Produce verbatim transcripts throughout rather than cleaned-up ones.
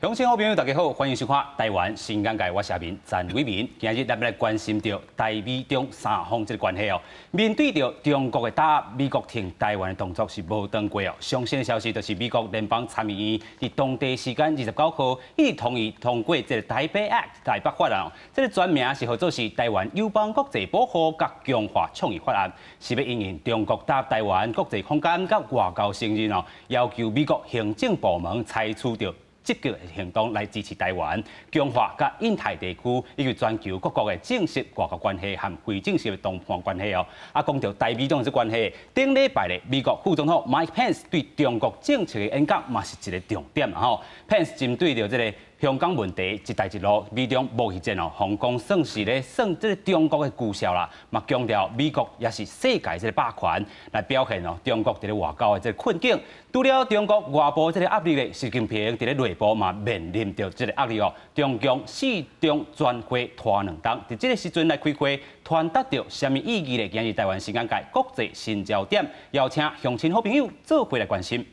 乡亲好朋友，大家好，欢迎收看《台湾新眼界》，我是阿明陈伟民。今日咱们来关心到台美中三方这个关系哦。面对着中国的打压，美国挺台湾的动作是无断过哦。上新的消息就是美国联邦参议院伫当地时间二十九号已同意通过这个台北 Act 台北法案哦。这个全名是号做是台湾友邦国际保护甲强化倡议法案，是要应应中国打压台湾国际空间甲外交声誉哦，要求美国行政部门采取着积极的行动来支持台湾，强化甲印太地区以及全球各国的正式外交关系和非正式的东方关系哦。啊，讲到台美中这关系，顶礼拜咧，美国副总统 Mike Pence 对中国政策的演讲嘛是一个重点嘛吼。Pence 针对着这个香港问题一带一路，美中贸易战哦，香港算是咧算这个中国的巨销啦，嘛强调美国也是世界这个霸权，来表现哦中国伫咧外交的这个困境。除了中国外部这个压力咧，习近平伫咧内部嘛面临着这个压力哦。中共四中全会拖两冬，伫这个时阵来开会，传达着什么意义咧？今日台湾新眼界国际新焦点，邀请乡亲好朋友做伙来关心。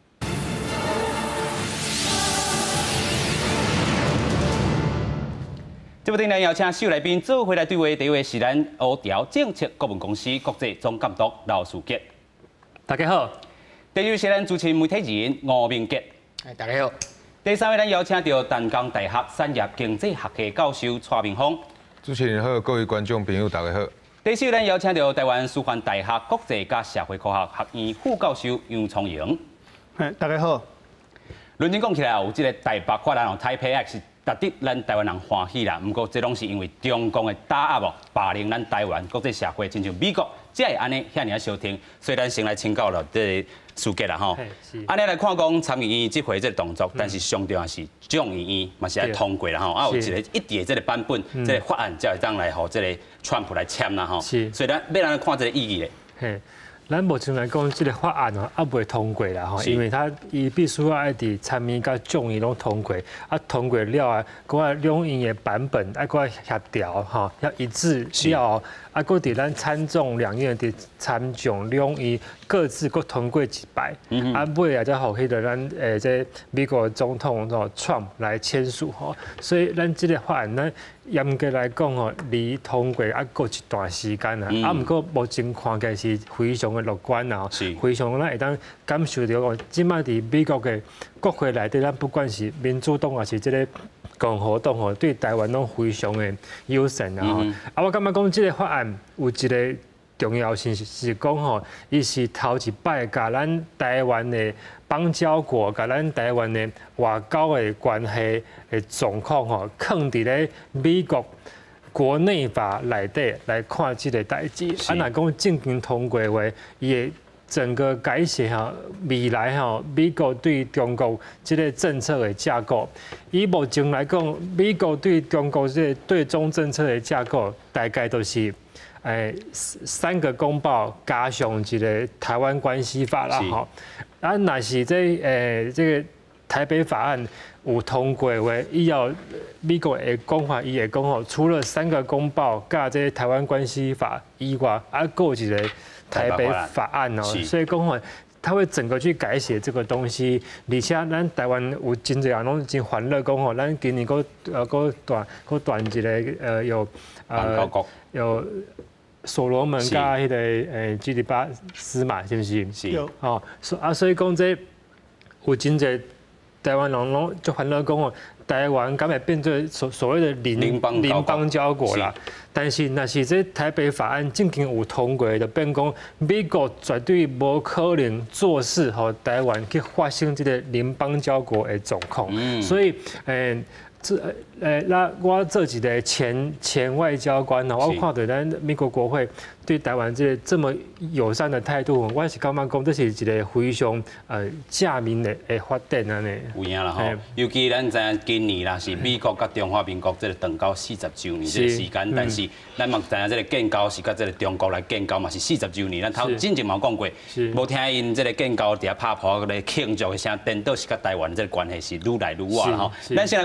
这部电影邀请首来宾做伙来对话，第一位是咱欧调政策顾问公司国际总监督刘树杰。 大家好。 第二位是咱主持媒体人吴明杰。 哎，大家好。 第三位咱邀请到淡江大学产业经济学系教授蔡明峰。 主持人好，各位观众朋友，大家好。 第四位咱邀请到台湾师范大学国际甲社会科学学院副教授杨聪莹。 哎，大家好。 认真讲起来，有这个台北法案哦，台北 Act 是值得咱台湾人欢喜啦。不过这拢是因为中共的打压哦，霸凌咱台湾国际社会，亲像美国才会安尼遐尔收听。所以咱先来请教了这事件啦吼。安尼来看讲参议院这回这个动作，但是上重要是众议院嘛是来通过啦吼。啊有一个一致的这个版本，这个法案才会当来互这个川普来签啦吼。所以咱要咱看这个意义咧。 咱目前来讲，这个法案哦，还未通过啦吼，因为它伊必须要爱伫参议甲众议拢通过，啊通过了啊，搁啊两院的版本啊搁协调吼，要一致了，啊搁伫咱参众两院伫参众两院各自搁通过一摆，啊尾啊才互迄个咱诶这美国总统吼 Trump 来签署吼，所以咱这个法案咱严格来讲吼，离通过啊搁一段时间啊，啊毋过目前看起来是非常的乐观啊，非常咱会当感受到哦，即摆伫美国的国会内底，咱不管是民主党还是这个共和党吼，对台湾拢非常的友善啊。嗯、啊，我感觉讲这个法案有一个重要性是讲吼，伊是头一摆甲咱台湾的邦交国、甲咱台湾的外交的关系的状况吼，放伫咧美国国内法内底来看这个代志。啊，若讲正经通过的话，伊会整个改写哈未来哈美国对中国这个政策的架构。以目前来讲，美国对中国这个对中政策的架构，大概都是诶三个公报加上一个台湾关系法啦哈。啊，若是这诶这个台北法案有通过的话，以后美国的讲法，伊会讲吼，除了三个公报加这台湾关系法以外，啊，还有一个台北法案哦，所以讲吼，他会整个去改写这个东西。而且咱台湾有真侪人拢真欢乐讲吼，咱今年个呃个断个断一个呃有呃有所罗门加迄个诶基里巴斯嘛，是不是？ 是。 哦，所啊，所以讲这有真侪台湾人拢就欢乐讲哦，台湾敢会变做所所谓的邻邻邦交国啦。但是若是这台北法案正经有通过的，变讲美国绝对无可能做事和台湾去发生这个邻邦交国的状况。嗯、所以诶。这呃，那我做一个前前外交官哦，我看到咱美国国会对台湾这这么友善的态度，我是感觉讲这是一个非常呃正面的诶发展安尼。 有影啦吼，尤其咱知影今年啦是美国甲中华民国这个断交四十周年这个时间，但是咱嘛知影这个建交是甲这个中国来建交嘛是四十周年，咱头真正嘛讲过，无听因这个建交伫遐拍破咧庆祝的声，颠倒是甲台湾这个关系是愈来愈远啦吼。咱先来看讲这个。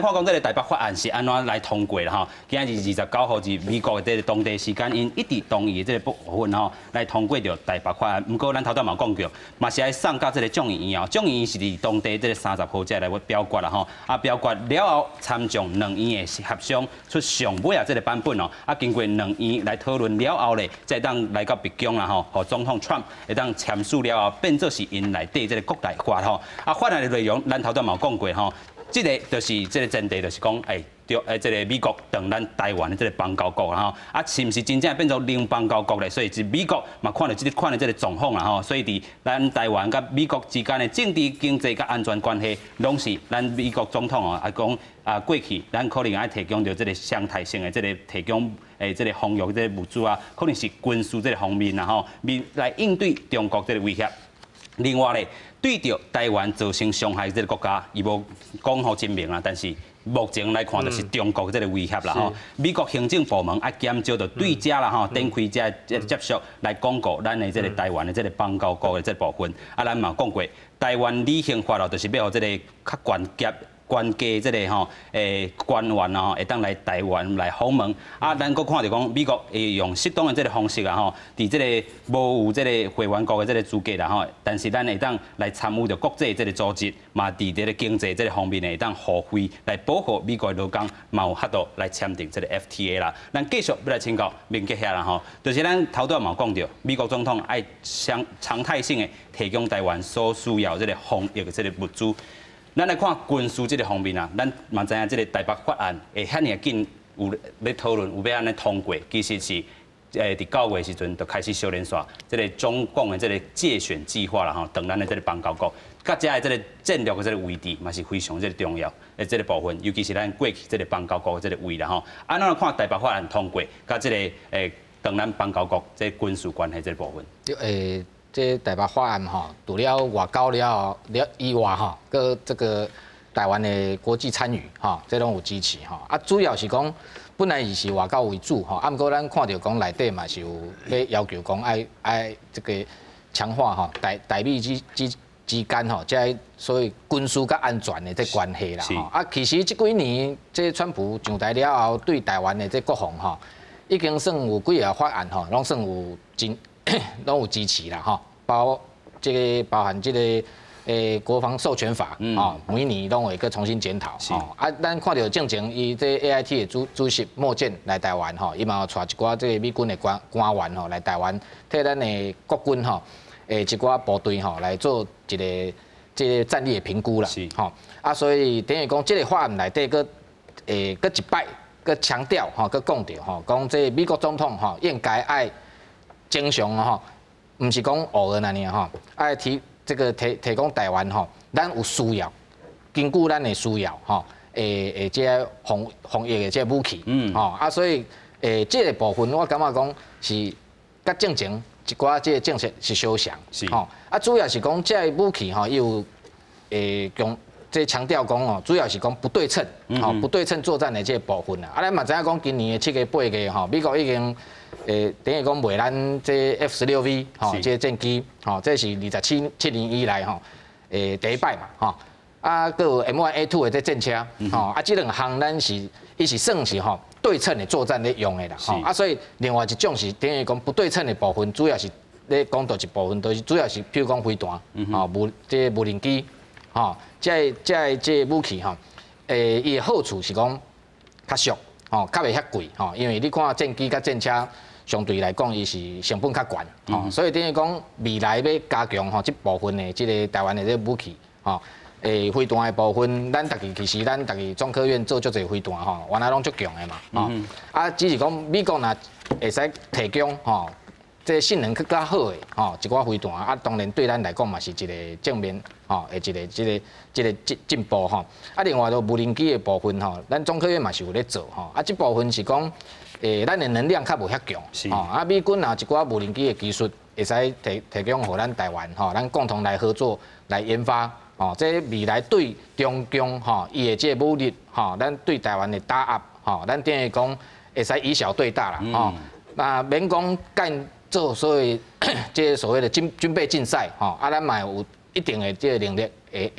台北法案是安怎来通过啦吼？今日二十九号是美国的这个当地时间，因一直同意这个部分吼来通过着台北法案。不过咱头头嘛讲过，嘛是爱送到这个众议院哦，众议院是伫当地这个三十号才来表决啦吼。啊，表决了后，参众两院的协商出上尾啊这个版本哦，啊经过两院来讨论了后咧，再当来到白宫啦吼，和总统 Trump 会当签署了后，变做是因内底这个国台法吼。啊，法案的内容咱头头嘛讲过吼。这个就是这个前提，就是讲，哎，对，诶，这个美国当咱台湾的这个邦交国啦吼，啊，是毋是真正变做另邦交国咧？所以是美国嘛看到这个款的这个状况啦吼，所以伫咱台湾甲美国之间的政治、经济甲安全关系，拢是咱美国总统哦，啊讲啊过去咱可能爱提供着这个相态性的这个提供诶这个防御这个物资啊，可能是军事这个方面啦吼，面来应对中国这个威胁。另外咧，对着台湾造成伤害这个国家，伊无讲好真明啦，但是目前来看，就是中国这个威胁啦吼。美国行政部门啊减少着对这啦吼，展开这接触来广告咱的这个台湾的这个邦交国的这部分。啊，咱嘛讲过，台湾履行法律就是要互这个较关键。关家这个吼，诶官员啊，会当来台湾来访问。啊，咱搁看到讲，美国会用适当的这个方式啊，吼，伫这个无有这个会员国的这个资格啦，吼，但是咱会当来参与着国际这个组织，嘛伫这个经济这个方面会当互惠来保护美国的劳工，嘛有法度来签订这个 F T A 啦。咱继续要来请教明杰遐啦吼，就是咱头段嘛讲到，美国总统爱常常态性的提供台湾所需要这个防疫的这个物资。咱来看军事这个方面啊，咱嘛知影这个台北法案会遐尔紧有要讨论，有要安尼通过，其实是诶伫九月时阵就开始小连刷，这个中共的这个借选计划啦吼，等咱的这个邦交国，甲遮的这个战略的这个位置嘛是非常这个重要的这个部分，尤其是咱过去这个邦交国的这个位啦吼，安怎看台北法案通过，甲这个诶等咱邦交国这军事关系这个部分？ 诶。这台北法案吼，除了外交了了以外吼，个这个台湾的国际参与吼，这拢有支持吼。啊，主要是讲本来伊是外交为主吼，啊，毋过咱看到讲内底嘛是有要要求讲爱爱这个强化吼台台美之之之间吼，即所谓军事甲安全的这关系啦吼。啊，其实即几年这川普上台了后，对台湾的这国防吼，已经算有几个法案吼，拢算有真。拢有支持啦，吼，包这个包含这个诶国防授权法，哦，每年拢会个重新检讨，哦，啊，咱看到正前伊这 A I T 的主主席莫健来台湾，吼，伊嘛有带一寡这个美军的官官员吼来台湾，替咱的国军吼，诶一寡部队吼来做一个这个战力的评估啦，吼，啊，所以等于讲这个法案内底个诶个一摆个强调吼，个讲到吼，讲这美国总统吼应该爱。正常吼，唔是讲偶尔那尼吼，爱提这个提提供台湾吼，咱有需要，根据咱的需要吼，诶诶，这防防疫的这武器，嗯，吼啊，所以诶，这个部分我感觉讲是甲正前一寡这个政策是相像，是吼，啊，主要是讲这武器吼，有诶讲这强调讲哦，主要是讲不对称，吼，不对称作战的这个部分啊，啊，咱嘛知影讲今年的七月八月吼，美国已经。诶，等于讲卖咱这 F 十六 V 吼，这个战机吼，这是二十七七年以来吼，诶第一摆嘛吼，啊，佮有 M 一 A 二 的这战车吼，啊，这两项咱是伊是算是吼对称的作战咧用的啦吼，啊，所以另外一种是等于讲不对称的部分，主要是咧讲到一部分，都是主要是譬如讲飞弹吼，无这无人机吼，这这这武器吼，诶，伊的好处是讲较俗吼，较袂遐贵吼，因为你看战机甲战车。相对来讲，伊是成本较悬，吼、嗯，所以等于讲未来要加强吼，这部分的这个台湾的这武器，吼，诶，飞弹的部分，咱大家其实咱大家中科院做足侪飞弹，吼，原来拢足强的嘛，吼、嗯，啊，只是讲美国若会使提供，吼，这性能更加好的，吼，一寡飞弹，啊，当然对咱来讲嘛是一个正面，吼，诶，一个一个一个进进步，吼，啊，另外就无人机的部分，吼，咱中科院嘛是有咧做，吼，啊，这部分是讲。诶，咱的能量较无遐强，吼啊！美军啊一寡无人机的技术会使提提供互咱台湾，吼，咱共同来合作来研发，吼，这未来对中共吼伊的这武力，吼，咱对台湾的打压，吼，咱等于讲会使以小对大啦，吼，那免讲干做所谓这所谓的军军备竞赛，吼，啊，咱嘛有一定的这个能力，会会使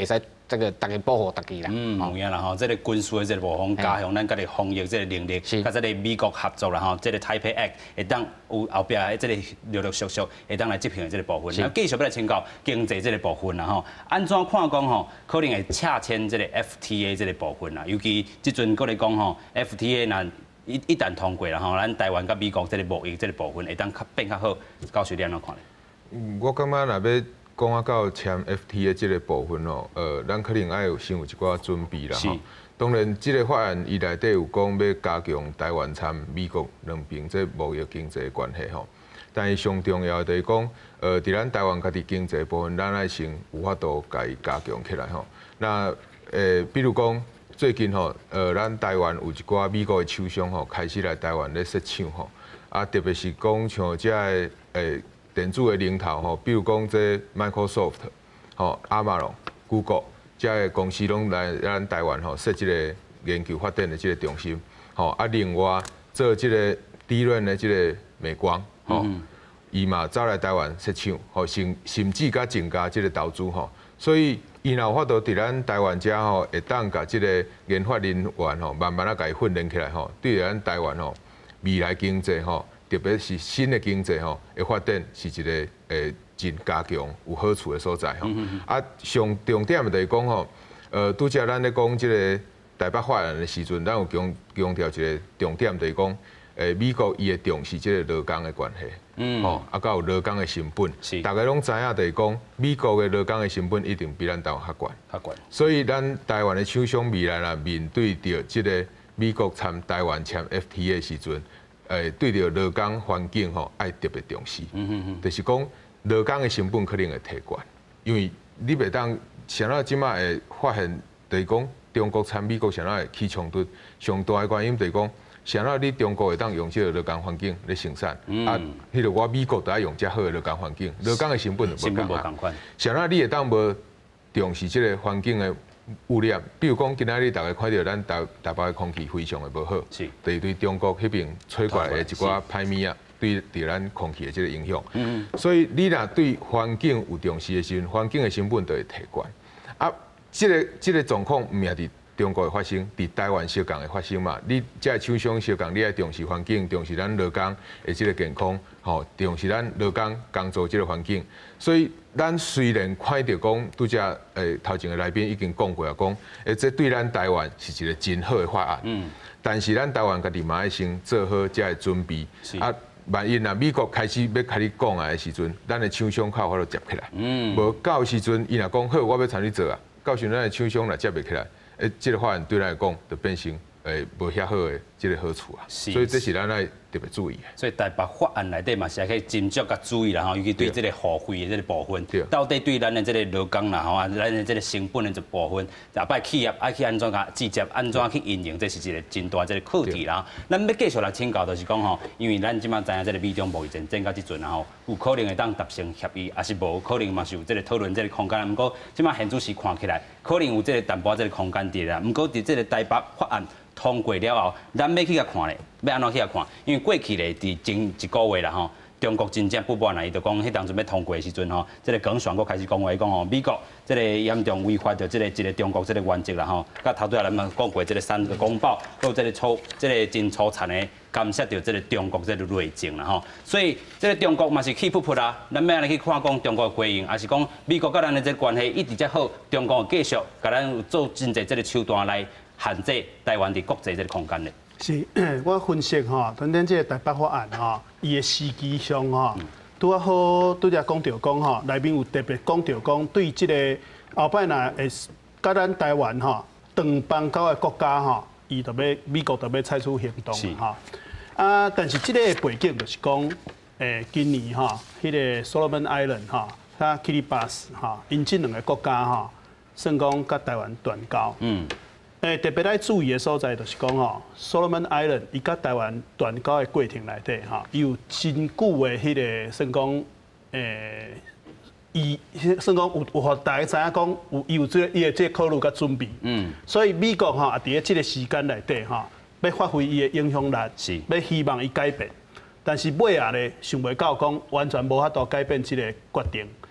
这个大家保护大家啦。 嗯，有影啦吼，这个军事的这个部分加强咱家己防疫这个能力，甲这个美国合作啦吼，这个 Taipei Act 会当有后壁的这个陆陆续续会当来执行的这个部分。啊，继续要来请教经济这个部分啦吼，安怎看讲吼，可能会洽签这个 F T A 这个部分啦，尤其即阵搁咧讲吼 ，F T A 若一一旦通过啦吼，咱台湾甲美国这个贸易这个部分会当较变较好，教授你安怎看咧？ 嗯，我感觉若要讲啊到签 F T A 这个部分哦，呃，咱可能爱有先有一寡准备啦吼。当然，这个法案伊内底有讲要加强台湾参美国两边这贸易经济关系吼。但是上重要就是讲，呃，伫咱台湾家己经济部分，咱爱先有法度家己加强起来吼。那呃，比如讲。最近吼，呃，咱台湾有一寡美国的厂商吼，开始来台湾咧设厂吼，啊，特别是讲像这个诶电子的龙头吼，比如讲这 Microsoft 吼、Amazon、Google 这个公司拢来咱台湾吼设这个研究发展的这个中心，吼啊，另外做这个低润的这个美光吼，伊嘛走来台湾设厂，吼甚甚至甲增加这个投资吼，所以。伊若有法度伫咱台湾遮吼，会当甲即个研发人员吼，慢慢啊甲伊训练起来吼，对咱台湾吼未来经济吼，特别是新的经济吼，会发展是一个诶真加强有好处的所在吼。啊，上重点就是讲吼，呃，拄则咱咧讲即个台北法案的时阵，咱有强强调一个重点就是讲，诶，美国伊会重视即个劳工的关系。嗯，吼，啊，甲有劳工的成本，大家拢知影，就是讲美国的劳工的成本一定比咱台湾较悬，较悬。所以咱台湾的厂商未来啦，面对着即个美国参台湾签 F T A 的时阵，诶，对着劳工环境吼，爱特别重视。嗯嗯嗯，就是讲劳工的成本可能会提悬，因为你袂当像咱即马会发现，就是讲中国参美国像咱会起冲突，上大的原因就是讲。像那你中国会当用这个劳工环境来生产，嗯、啊，迄个我美国都爱用较好的劳工环境，劳工的成本就无共款。像那你会当无重视这个环境的污染，比如讲今仔日大家看到咱台台北的空气非常的无好，是，就是对中国迄边吹过来的一寡歹物啊，对对咱空气的这个影响。嗯嗯。所以你若对环境有重视的时候，环境的成本就会提悬。啊，这个这个状况唔也伫。中国会发生，伫台湾小港会发生嘛？你这个厂商小港，你爱重视环境，重视咱劳工的这个健康，吼，重视咱劳工工作这个环境。所以，咱虽然看到讲，拄则诶头前的来宾已经讲过啊，讲诶，这对咱台湾是一个真好的法案。嗯。但是咱台湾家己嘛爱先做好这个准备。是。啊，万一若美国开始要开始讲啊的时阵，咱的厂商靠法度接起来。嗯。无到时阵，伊若讲好，我要参与做啊，到时咱的厂商若接袂起来。诶，这个法案对咱来讲，就变成诶无遐好的这个好处啊，所以这是咱爱特别注意的。 所以台北法案内底嘛是可以斟酌甲注意啦吼，尤其对这个付费的这个部分，到底对咱的这个劳工啦吼啊，咱的这个成本的这部分，下摆企业爱去安怎甲直接安怎去运营，这是一个真大这个课题啦。咱要继续来请教，就是讲吼，因为咱即马知影这个美中贸易战战到即阵啊吼，有可能会当达成协议，还是无可能嘛是有这个讨论这个空间。不过即马现主时看起来，可能有这个淡薄这个空间伫啦。不过伫这个台北法案通过了后，咱要去甲看咧，要安怎去甲看？因为过去咧，伫前一个月啦吼，中国真正不满啦，伊就讲，迄当阵要通过的时阵吼，这个耿爽佫开始讲话，伊讲吼，美国这个严重违反着这个一个中国这个原则啦吼，甲头拄仔咱们讲过这个三个公报，还有这个粗这个真粗残的干涉着这个中国这个内政啦吼，所以这个中国嘛是气噗噗啦，咱要安尼去看讲中国的回应，还是讲美国甲咱的这个关系一直则好，中国继续甲咱做真侪这个手段来。限制台湾伫国际这个空间咧。 是，我分析吼，咱咱这个台北法案吼，伊的时机上吼，拄啊好，拄则讲着讲吼，内面有特别讲着讲，对这个后摆若会甲咱台湾吼，长邦交的国家吼，伊就要美国就要采取行动吼。啊，但是这个背景就是讲，诶，今年吼，迄个 Solomon Island 吼，甲 Kiribati 吼，因这两个国家吼，算讲甲台湾断交。嗯。诶，特别来注意的所在就是讲吼 ，Solomon Island 伊甲台湾断交的过程内底吼，伊有真久的迄个算讲诶，伊算讲有有互大家知影讲有伊有这伊的这考虑甲准备。嗯。所以美国吼也伫咧这个时间内底吼，要发挥伊的影响力，是，要希望伊改变。但是尾啊咧，想袂到讲完全无法度改变这个决定。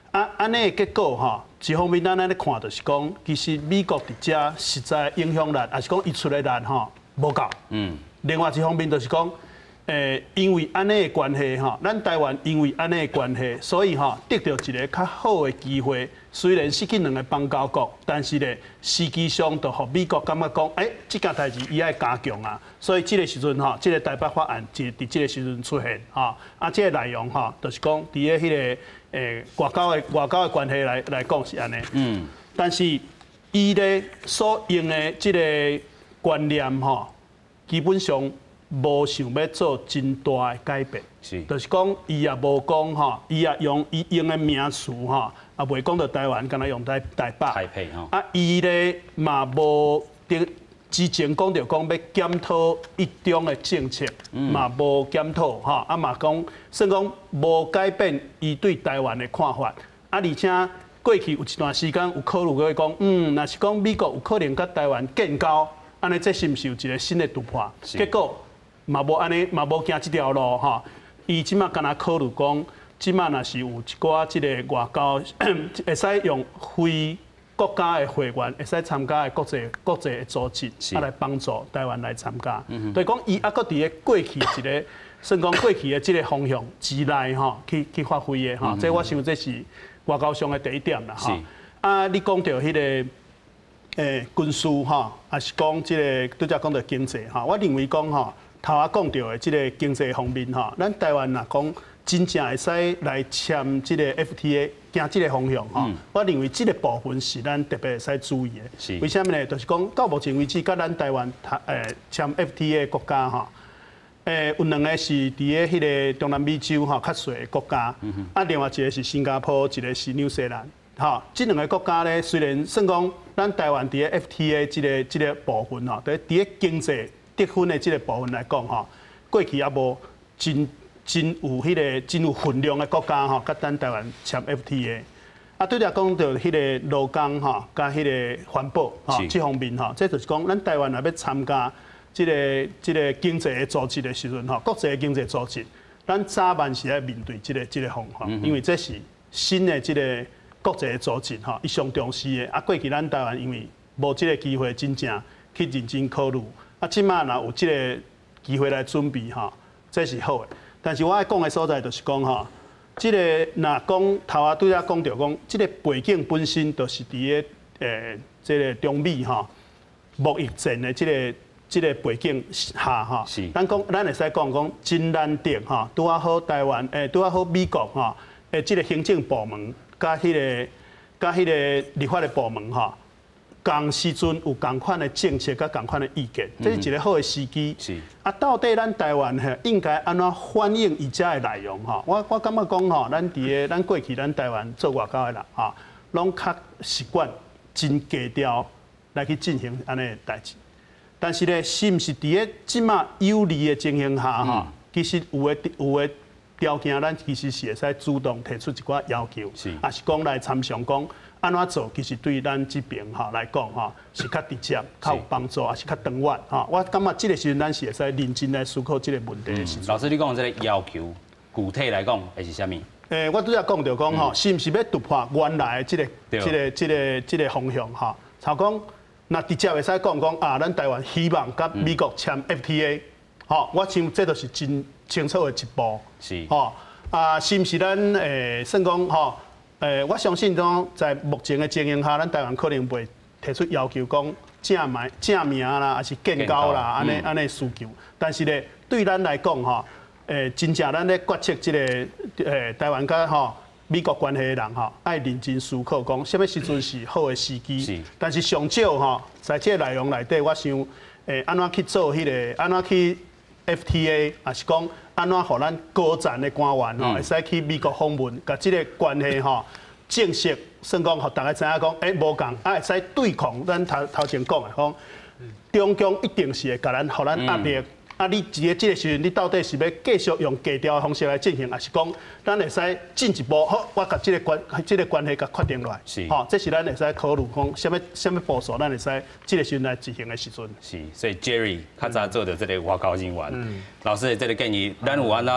啊，安尼的结果吼，一方面咱安尼看就是讲，其实美国伫遮实在影响力，还是讲伊出的力吼无够。嗯。另外一方面就是讲，诶，因为安尼的关系吼，咱台湾因为安尼的关系，所以吼得到一个较好的机会。虽然失去两个邦交国，但是咧，实际上就互美国感觉讲，诶，即件代志伊爱加强啊。所以即个时阵吼，即个台北法案就伫即个时阵出现吼。啊，即个内容吼，就是讲伫咧迄个诶外交的外交的关系来来讲是安尼。嗯。但是伊咧所用的即个观念吼，基本上无想要做真大的改变。是。就是讲伊也无讲吼，伊也用伊用的名词吼。啊，袂讲到台湾，敢若用台台北。台北吼。啊，伊咧嘛无之前讲着讲要检讨一中的政策，嘛无检讨吼。啊嘛讲，算讲无改变伊对台湾的看法。啊，而且过去有一段时间有考虑过讲，嗯，若是讲美国有可能甲台湾建交，安尼这是毋是有一个新的突破？结果嘛无安尼，嘛无行即条路吼。伊即马敢若考虑讲。即马若是有一寡即个外交，会使用非国家的会员，会使参加的国际国际的组织，啊来帮助台湾来参加。所以讲，伊还阁伫咧过去一个，算讲过去的即个方向之内吼，去去发挥的吼。这我想这是外交上的第一点啦吼。啊，你讲到迄个诶军事吼，还是讲即个拄则讲到经济吼，我认为讲吼，头仔讲到的即个经济方面吼，咱台湾若讲。真正会使来签即个 F T A， 行即个方向吼。嗯、我认为即个部分是咱特别会使注意的。为什么呢？就是讲到目前为止，甲咱台湾诶签 F T A 的国家吼，诶有两个是伫咧迄个中南美洲吼较细的国家，嗯、啊另外一个是新加坡，一个是纽西兰。吼，即两个国家咧，虽然算讲咱台湾伫咧 F T A 即个即个部分吼，伫伫咧经济得分的即个部分来讲吼，过去也无真。真有迄个真有分量的国家吼，甲咱台湾签 F T A， 啊，对了讲到迄个劳工吼，甲迄个环保吼，这方面吼，这就是讲咱台湾若要参加即个即个经济的组织的时阵吼，国际的经济组织，咱早晚是要面对即个即个方法，因为这是新的即个国际的组织吼，伊上重视的。啊，过去咱台湾因为无即个机会真正去认真考虑，啊，即马若有即个机会来准备吼，这是好的。但是我爱讲的所在就是讲吼，即个若讲头仔拄则讲着讲，即个背景本身就是伫咧诶，即个中美吼贸易战的即个即个背景下吼，咱讲咱会使讲讲真难得吼，拄啊好台湾诶，拄啊好美国吼诶，即个行政部门甲迄个甲迄个立法的部门吼。同时阵有同款的政策甲同款的意见，这是一个好的时机。是啊，到底咱台湾吼应该安怎反映伊遮的内容吼？我我感觉讲吼，咱伫个咱过去咱台湾做外交的人吼，拢较习惯真低调来去进行安尼的代志。但是咧，是毋是伫个即马有利的情形下吼，嗯、其实有诶有诶条件，咱其实是会使主动提出一寡要求，是也是讲来参详讲。安怎做，其实对咱这边哈来讲哈是较直接、较有帮助，也是较长远哈。我感觉这个时阵咱是会使认真来思考这个问题的时阵。 老师，你讲这个要求，具体来讲会是啥物？ 诶，我拄则讲着讲吼，是毋是要突破原来的这个、这个、这个、这个方向哈？像讲，那直接会使讲讲啊，咱台湾希望甲美国签 F T A， 吼，我想这都是真清楚的一步。是。吼啊，是毋是咱诶，算讲吼？诶，我相信讲在目前的情形下，咱台湾可能袂提出要求讲正名、正名啦，还是建交啦，安尼安尼需求。但是咧，对咱来讲吼，诶，真正咱咧决策即个诶台湾甲吼美国关系的人吼，爱认真思考讲，什么时阵是好的时机。是。但是上少吼，在这个内容内底，我想诶，安怎去做迄个，安怎去 F T A， 也是讲。安怎互咱高层的官员吼，会使去美国访问，甲即个关系吼，正式算讲，互大家知影讲，诶，无共，啊会使对抗咱头头前讲的讲，中共一定是会甲咱，互咱压力。啊，你一个即个时阵，你到底是要继续用低调的方式来进行，还是讲咱会使进一步？好，我甲即个关，即个关系甲确定落来。是，吼，这是咱会使考虑讲，什么什么步数，咱会使即个时阵来执行的时阵。 是，所以 Jerry 较早做的这个外交人员，老师的这个建议，咱有安怎突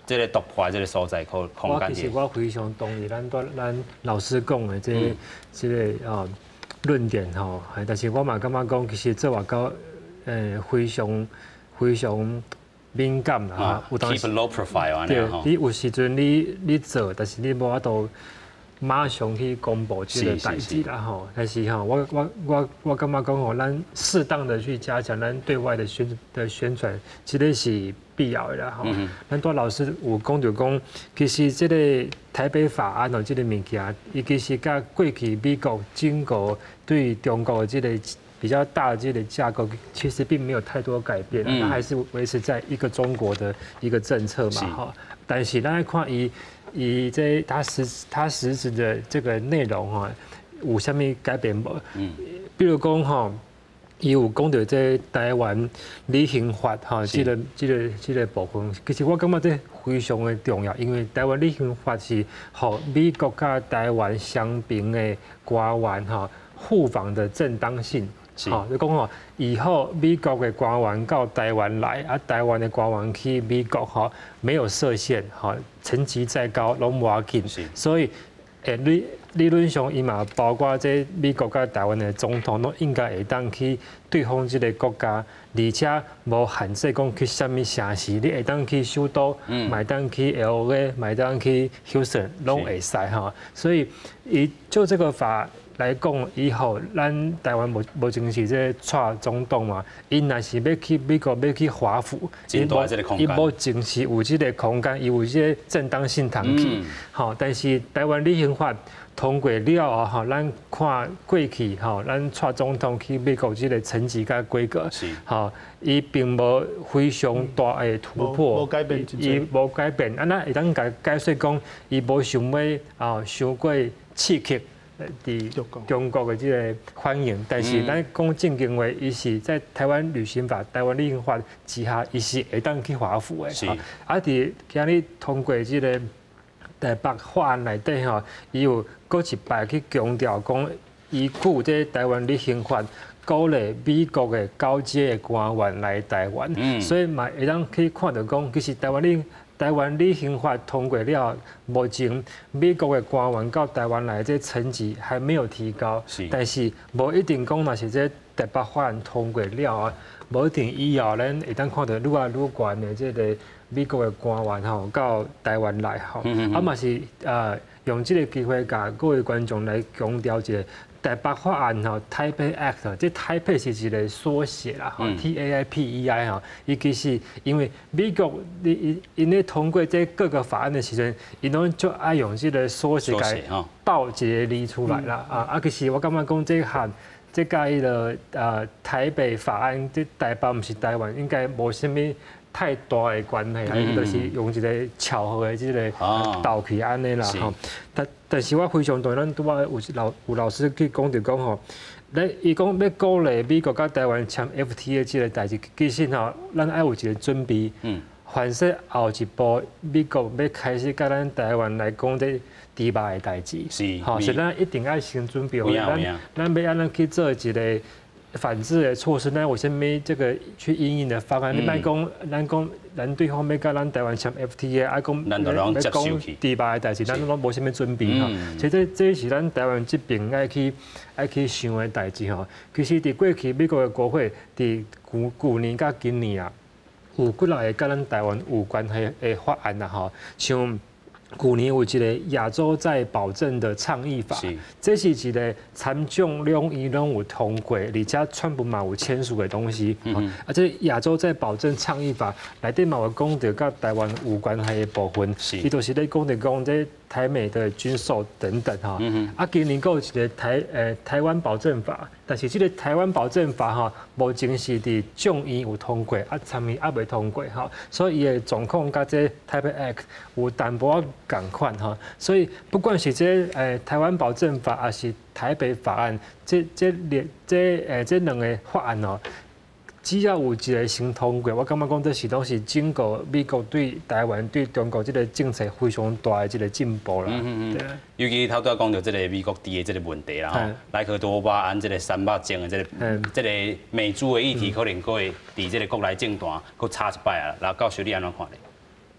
这个突破这个所在空空间。 其实我非常同意咱咱咱老师讲的这个、嗯、这个啊论点吼，但是我嘛感觉讲，其实这外交呃非常非常敏感啦， 啊、有当时 keep low profile 对，你有时阵你你做，但是你无法度马上去公布这个代志啦吼。但是吼，我我我我感觉讲吼，咱适当的去加强咱对外的宣的宣传，这个是必要的啦吼。嗯、咱多老师有讲就讲，其实这个台北法案哦，这个物件，伊其实甲过去美国经过对中国的这个比较大的这个架构，其实并没有太多改变，它、嗯、还是维持在一个中国的一个政策嘛哈。但是咱看伊。以这它实它实质的这个内容哈，有啥物改变无？嗯，比如讲哈，伊有讲到这台湾旅行法哈，这个这个这个部分，其实我感觉这非常的重要，因为台湾旅行法是和美国甲台湾相并的官员哈互访的正当性。好，就讲吼，以后美国的官员到台湾来，啊，台湾的官员去美国吼，没有设限，吼，层级再高拢无要紧。所以，诶，理理论上，伊嘛包括这美国甲台湾的总统，都应该会当去对方这个国家，而且无限制讲去什么城市，你会当去首都，买当去 L A， 买当去 Houston， 拢会使哈。所以，以就这个法。来讲以后，咱台湾无无正是这蔡总统嘛，因若是要去美国要去华府， 伊无伊无正是有这个空间，伊有这个正当性通去。好、嗯，但是台湾旅行法通过了后，吼，咱看过去吼，咱蔡总统去美国这个层级甲规格，吼，伊并无非常大的突破， 无改变， 伊无改变，啊，咱会当解解说讲，伊无想要啊，伤过刺激。伫中国的这个欢迎，但是咱讲正经话，伊是在台湾旅行法、台湾旅行法之下，伊是会当去华府的。啊，伫今日通过这个台北法案内底吼，伊有搁一摆去强调讲，依据这台湾旅行法，鼓励美国的高阶的官员来台湾，嗯、所以嘛会当可以看到讲，其实台湾旅台湾旅行法通过了，目前美国的官员到台湾来，这层级还没有提高。是，但是无一定讲，若是这台北法案通过了啊，无一定以后咱会当看到愈来愈悬的这个美国的官员吼到台湾来吼，嗯、啊嘛是呃用这个机会，甲各位观众来强调一下。台北法案吼 ，Taipei Act， 这 Taipei 是一个缩写啦，吼、嗯、，T A I P E I 吼，伊其实因为美国因因咧通过这各个法案的时阵，因拢就爱用这个缩写来报一个字出来啦，嗯、啊，啊，其实我感觉讲这项这甲迄个呃台北法案，这台北毋是台湾，应该无啥物太大的关系，嗯、就是用一个巧合的这个倒去安尼啦吼。但但是我非常同意，咱拄仔有老有老师去讲就讲吼，咱伊讲要鼓励美国甲台湾签 F T A 这个代志，其实吼，咱爱有一个准备。嗯。凡说后一步，美国要开始甲咱台湾来讲这猪肉的代志，是，吼，所以咱一定爱先准备好，咱咱要安怎去做一个。反制的措施，那我先没这个去因应的方案。你莫讲，咱讲，咱对方要甲咱台湾签 F T A， 啊讲，要讲迪拜的代志，咱拢无啥物准备哈。所以这这是咱台湾这边爱去爱去想的代志吼。其实伫过去美国的国会，伫旧旧年甲今年啊，有几来甲咱台湾有关系的法案啦吼，像。去年有一个亚洲再保证的倡议法，这是一个参众两院拢有通过，而且川普嘛有签署的东西。嗯、啊，这亚洲再保证倡议法内底嘛有讲到甲台湾有关系的部分，伊就是咧讲到讲这台美的军售等等哈。嗯、啊，今年有一个台呃台湾保证法，但是这个台湾保证法哈，目前是伫众院有通过，啊参议还未通过哈，所以伊的状况甲这台北 Act 有淡薄共款哈，所以不管是这诶台湾保证法，还是台北法案，这这两这诶这两个法案哦，只要有一个先通过，我感觉讲这是都是经过美国对台湾对中国这个政策非常大的一个进步啦。嗯嗯嗯。 尤其头拄仔讲到这个美国地的这个问题啦吼，莱克多巴胺这个三百种的这个这个美猪的议题，可能佫会伫这个国内政坛佫差一摆啊。那教授你安怎看咧？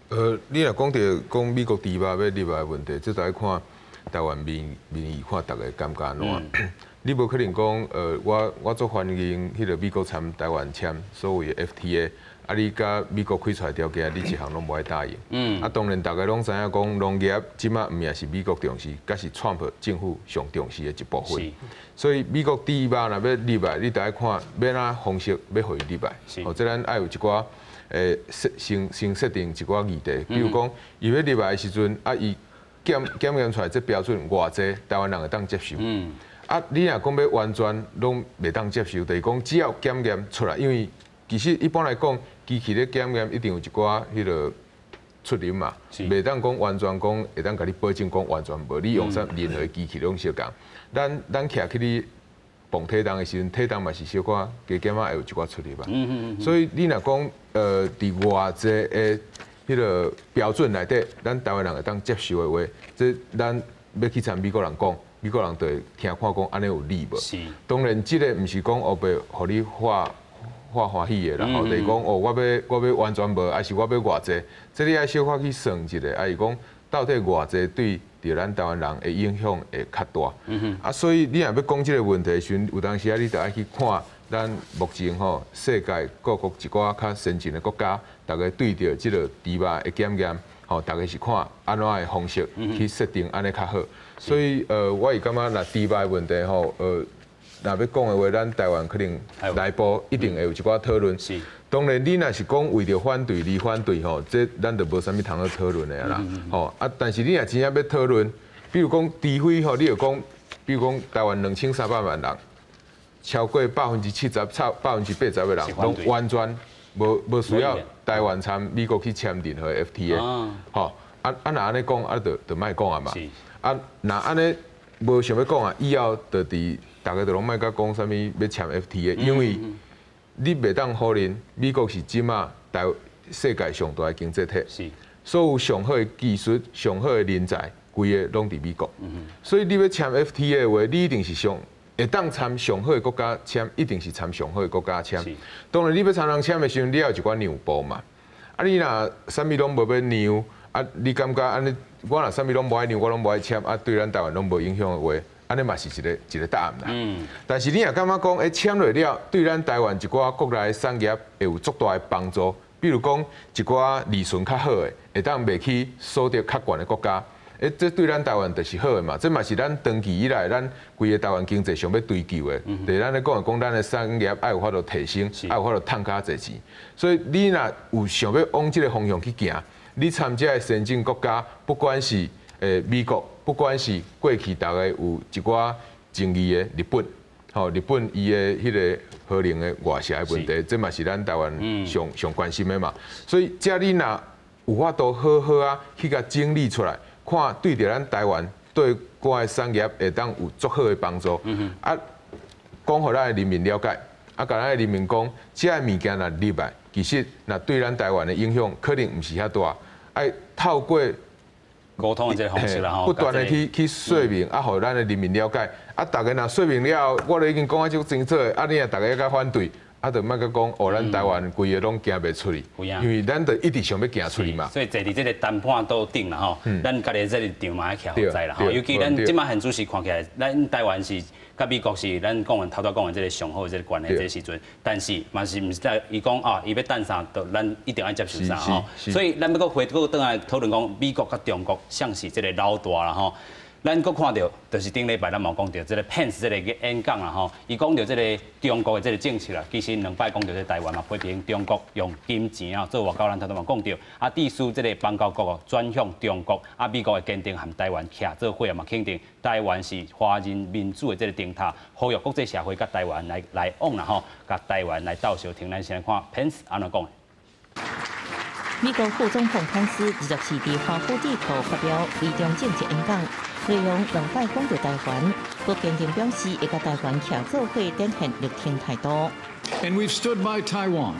呃，你若讲到讲美国猪肉要入来的问题，这就要看台湾民民意，看大家感觉安怎。嗯、你无可能讲，呃，我我做欢迎迄个美国参台湾签所谓的 F T A， 啊，你甲美国开出来条件，你一项拢无爱答应。嗯。啊，当然大家拢知影讲，农业即马毋也是美国重视，甲是川普政府上重视的一部分。所以美国猪肉若要入来，你就要看要哪方式要互伊入来。哦，即咱爱有一寡。诶，设先先设定一寡议题，比如讲，伊要入来的时阵，啊，伊检检验出来这标准偌济，台湾人会当接受。嗯。啊，你若讲要完全拢袂当接受，就是讲只要检验出来，因为其实一般来讲，机器咧检验一定有一寡迄个出入嘛，袂当讲完全讲会当甲你保证讲完全无，你用啥任何机器拢相共。咱咱徛去你。磅体重的时阵，体重嘛是小可加减啊，会有一寡出入吧。嗯嗯嗯。所以你若讲，呃，伫偌济的迄个标准内底，咱台湾人会当接受的话，这咱要去参美国人讲，美国人就会听看讲安尼有理无？是。当然，这个毋是讲后背互你化化欢喜的啦，吼、嗯，就是讲哦，我要我要完全无，还是我要偌济？这你爱小可去算一下，还是讲到底偌济对？对咱台湾人的影响会较大，嗯、啊，所以你若要讲这个问题时，有当时啊，你就爱去看咱目前吼世界各国一寡较先进的国家，大家对着这个猪肉的检验，吼，大家是看安怎的方式去设定安尼较好。所以呃，我是感觉若猪肉的问题吼，呃，若要讲的话，咱台湾可能内部一定会有一寡讨论。是。当然，你若是讲为着反对而反对吼，这咱就无啥物通好讨论的啦。吼啊，但是你若真正要讨论，比如讲猪肺吼，你就讲，比如讲台湾两千三百万人，超过百分之七十、超百分之八十的人，拢完全无无需要台湾参美国去签任何 F T A。吼啊啊，若安尼讲啊，就就莫讲啊嘛。啊，若安尼无想要讲啊，以后就伫大家就拢莫甲讲啥物要签 F T A， 因为。你袂当否认，美国是即马台世界上大的经济体，是所有上好的技术、上好的人才，规个拢伫美国。嗯、所以你要签 F T A 的话，你一定是上会当参上好的国家签，一定是参上好的国家签。当然，你要参人签的时候，你要有一寡让步嘛。啊，你若啥物拢无要让，啊，你感觉安尼，我若啥物拢无爱让，我拢无爱签，啊，对咱台湾拢无影响的话。安尼嘛是一个一个答案啦。嗯。但是你若感觉讲，诶，签落了，对咱台湾一寡国内的产业会有足大的帮助。比如讲，一寡利润较好的，会当卖去所得较悬的国家。诶，这对咱台湾就是好的嘛。这嘛是咱长期以来咱规个台湾经济上要追求的。嗯。对咱来讲，讲咱的产业爱有法度提升，爱有法度趁较侪钱。所以你若有想要往这个方向去行，你参加的先进国家，不管是诶美国。不管是过去大概有一寡争议的日本，吼日本伊的迄个核能的外泄的问题，这嘛是咱台湾上上关心的嘛。所以，遮你若有法度好好啊去甲整理出来，看对着咱台湾对国外产业会当有足好的帮助。啊，讲互咱的人民了解，啊，甲咱的人民讲，遮个物件若入来，其实若对咱台湾的影响可能毋是遐大，爱透过。 沟通的这个方式啦，吼， 不断的去去说明，啊，互咱的人民了解，啊，大家若说明了，我都已经讲啊，足清楚的，啊，你若大家甲反对，啊，就莫甲讲，哦，咱台湾规个拢行袂出去，因为咱就一直想要行出去嘛。 所以坐伫这个谈判桌顶啦，吼，咱家己这个场嘛要徛好在啦，吼，尤其咱即马现主席看起来，咱台湾是。甲美国是咱讲完头头讲完这个上好的这个关系这个时阵，但是嘛是毋是在伊讲啊，伊要等啥，就咱一定要接受啥吼。所以咱要搁回过倒来讨论讲，美国甲中国像是这个老大啦吼。咱搁看到，就是顶礼拜咱嘛讲到，这个 Pence 这个演讲啦吼，伊讲到这个中国的这个政策啦，其实两摆讲到这台湾嘛批评中国用金钱啊做外交，咱头头嘛讲到，啊，地书这个邦交国哦转向中国，啊，美国会坚定和台湾徛做伙啊嘛肯定，台湾是华人民主的这个灯塔，呼吁国际社会甲台湾来来往啦吼，甲台湾来斗相挺，咱先来看 Pence 安怎讲。 美国副总统潘斯二十四日华府地头发表美中政治演讲，内容两摆讲到台湾，佮坚定表示会甲台湾徛做伙，展现力挺态度。 And we've stood by Taiwan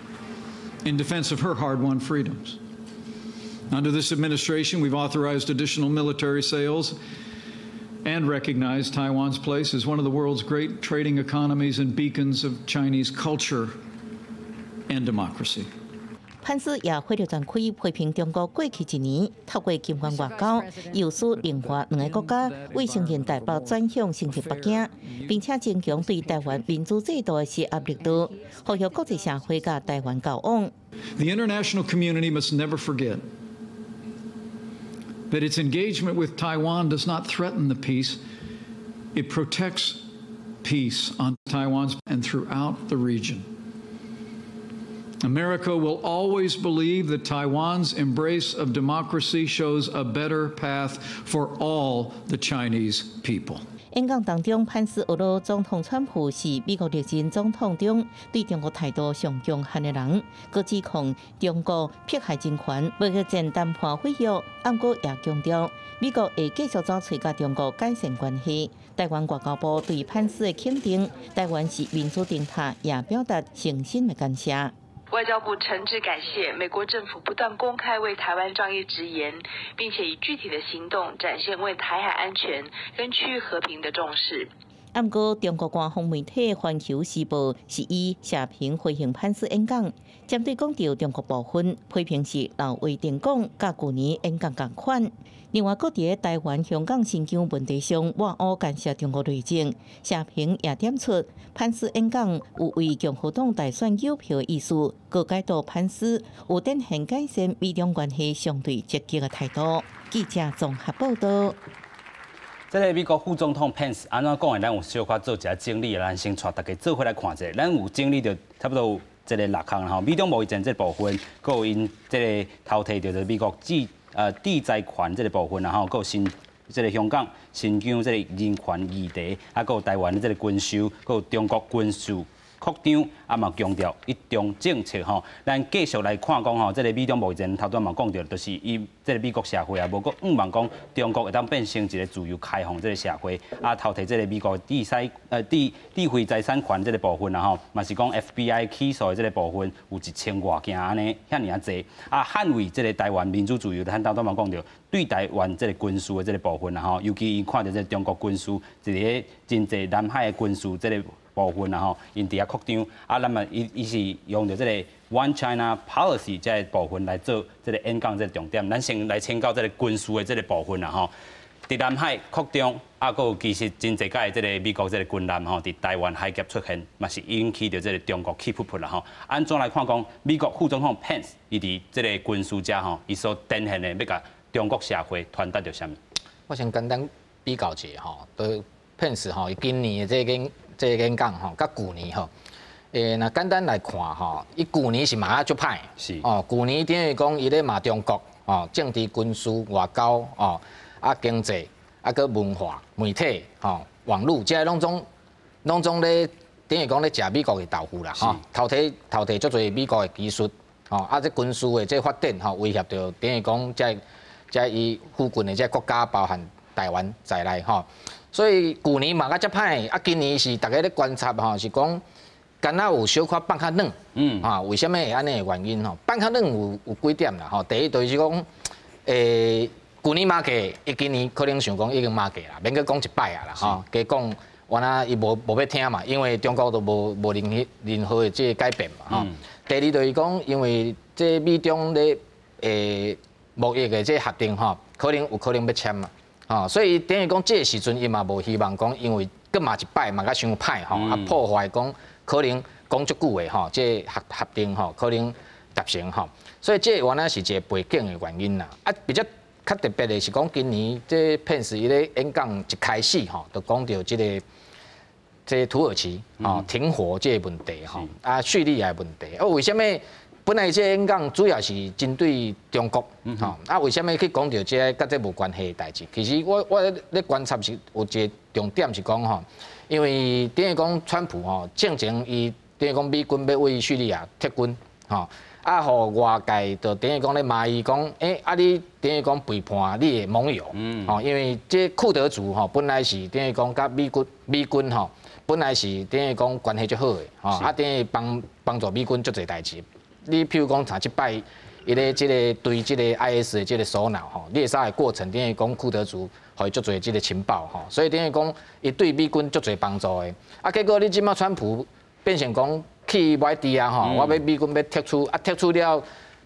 in defense of her hard-won freedoms. Under this administration, we've authorized additional military sales and recognized Taiwan's place as one of the world's great trading economies and beacons of Chinese culture and democracy. 潘斯也火力全开批评中国过去一年透过金砖外交，诱使另外两个国家为承认台胞转向承认北京，并且增强对台湾民主制度的施压力度，呼吁国际社会甲台湾交往。 The international community must never forget that its engagement with Taiwan does not threaten the peace; it protects peace on Taiwan and throughout the region. America will always believe that Taiwan's embrace of democracy shows a better path for all the Chinese people. 演讲当中，潘斯俄罗总统川普是美国历任总统中对中国态度上强悍的人，佮指控中国迫害人权，要去战谈判会约。暗过也强调，美国会继续找找甲中国改善关系。台湾外交部对潘斯的肯定，台湾是民主灯塔，也表达诚心的感谢。 外交部诚挚感谢美国政府不断公开为台湾仗义直言，并且以具体的行动展现为台海安全跟区域和平的重视。 不过，中国官方媒体《环球时报》是以社评回应潘斯演讲，针对讲到中国部分批评是老话定讲，甲去年演讲同款。另外，各伫台湾、香港新疆问题上挖乌干涉中国内政，社评也点出潘斯演讲有为共和党大选有票的意思，各解读潘斯有展现改善美中关系相对积极的态度。记者综合报道。 这个美国副总统 Pence 安怎讲的？咱有小可做一下整理，咱先带大家做回来看一下。咱有整理到差不多有这个六项吼，美中贸易战这部分，还有因这个头提到的美国制呃地灾权这个部分，然后还有新这个香港、新疆这个人权议题，啊，还有台湾的这个军售，还有中国军事扩张，啊嘛强调一中政策吼。咱继续来看讲吼，这个美中贸易战头端嘛讲到，就是伊这个美国社会啊，无过毋望讲中国会当变成一个自由开放这个社会。啊，头提这个美国地财呃地地非财产权这个部分啊吼，嘛是讲 F B I 起诉的这个部分有一千外件安尼，遐尔啊济。啊，捍卫这个台湾民主自由，咱头端嘛讲到，对台湾这个军事的这个部分啊吼，尤其伊看到这中国军事一个真济南海的军事这个部分啊吼，因伫遐扩张，啊，咱嘛伊伊是用着这个 One China Policy 这个部分来做这个演讲这个重点。咱先来请教这个军事的这个部分啊吼，伫南海扩张，啊，还有其实真济届这个美国这个军舰吼，伫台湾海峡出现，嘛是引起着这个中国气噗噗啦吼。安怎来看讲美国副总统 Pence 伊伫这个军事遮吼，伊所展现的要甲中国社会传达着啥物？ 我先简单比较一下吼，对 Pence 吼，伊今年的这个这个演讲吼，甲去年吼，诶，那简单来看吼，伊去年是骂足歹， 是哦，去年等于讲伊咧骂中国，哦，政治、军事、外交，哦，啊，经济，啊，个文化、媒体，吼，网络，这些拢总拢总咧，等于讲咧食美国的豆腐啦，吼，头提头提足侪美国的技术，吼，啊，这军事的这发展，吼，威胁到等于讲这这伊附近的这国家，包含台湾在内，吼。所以去年嘛，甲遮歹，啊，今年是大家咧观察吼，是讲敢若有小可放较软，嗯，啊，为什么会安尼的原因吼？放较软有有几点啦，吼，第一就是讲，诶，去年马价，伊今年可能想讲已经马价啦，免去讲一摆啊啦，吼，加讲，原来伊无无要听嘛，因为中国都无无任何任何的这改变嘛，吼。第二就是讲，因为这美中咧诶贸易的这协定吼，可能有可能要签嘛。哦，所以等于讲，这个时阵伊嘛无希望讲，因为搁嘛一摆嘛甲伤歹吼，啊破坏讲可能讲足久的吼，这合合定吼可能达成吼，所以这原来是一个背景的原因啦。啊，比较较特别的是讲，今年这片时伊咧演讲一开始吼，就讲到这个这土耳其吼停火这个问题吼，啊叙利亚问题，啊为什么？本来这演讲主要是针对中国，吼、啊，为什么去讲到这甲这无关系的代志？其实我我咧观察是有一个重点是讲吼，因为等于讲川普吼，正前伊等于讲美军要为叙利亚撤军，吼，啊，互外界就等于讲咧骂伊讲，诶、欸，啊你等于讲背叛你的盟友，吼、嗯，因为这库德族吼本来是等于讲甲美军美军吼本来是等于讲关系最好的，吼，啊等于帮帮助美军做侪代志。你譬如讲，像即摆，伊咧即个对即个 I S 的即个首脑吼，猎杀的过程，等于讲库德族互伊足侪即个情报吼，所以等于讲，伊对美军足侪帮助的。啊，结果你即马川普变成讲去买地啊吼，我要美军要撤出，啊撤出了，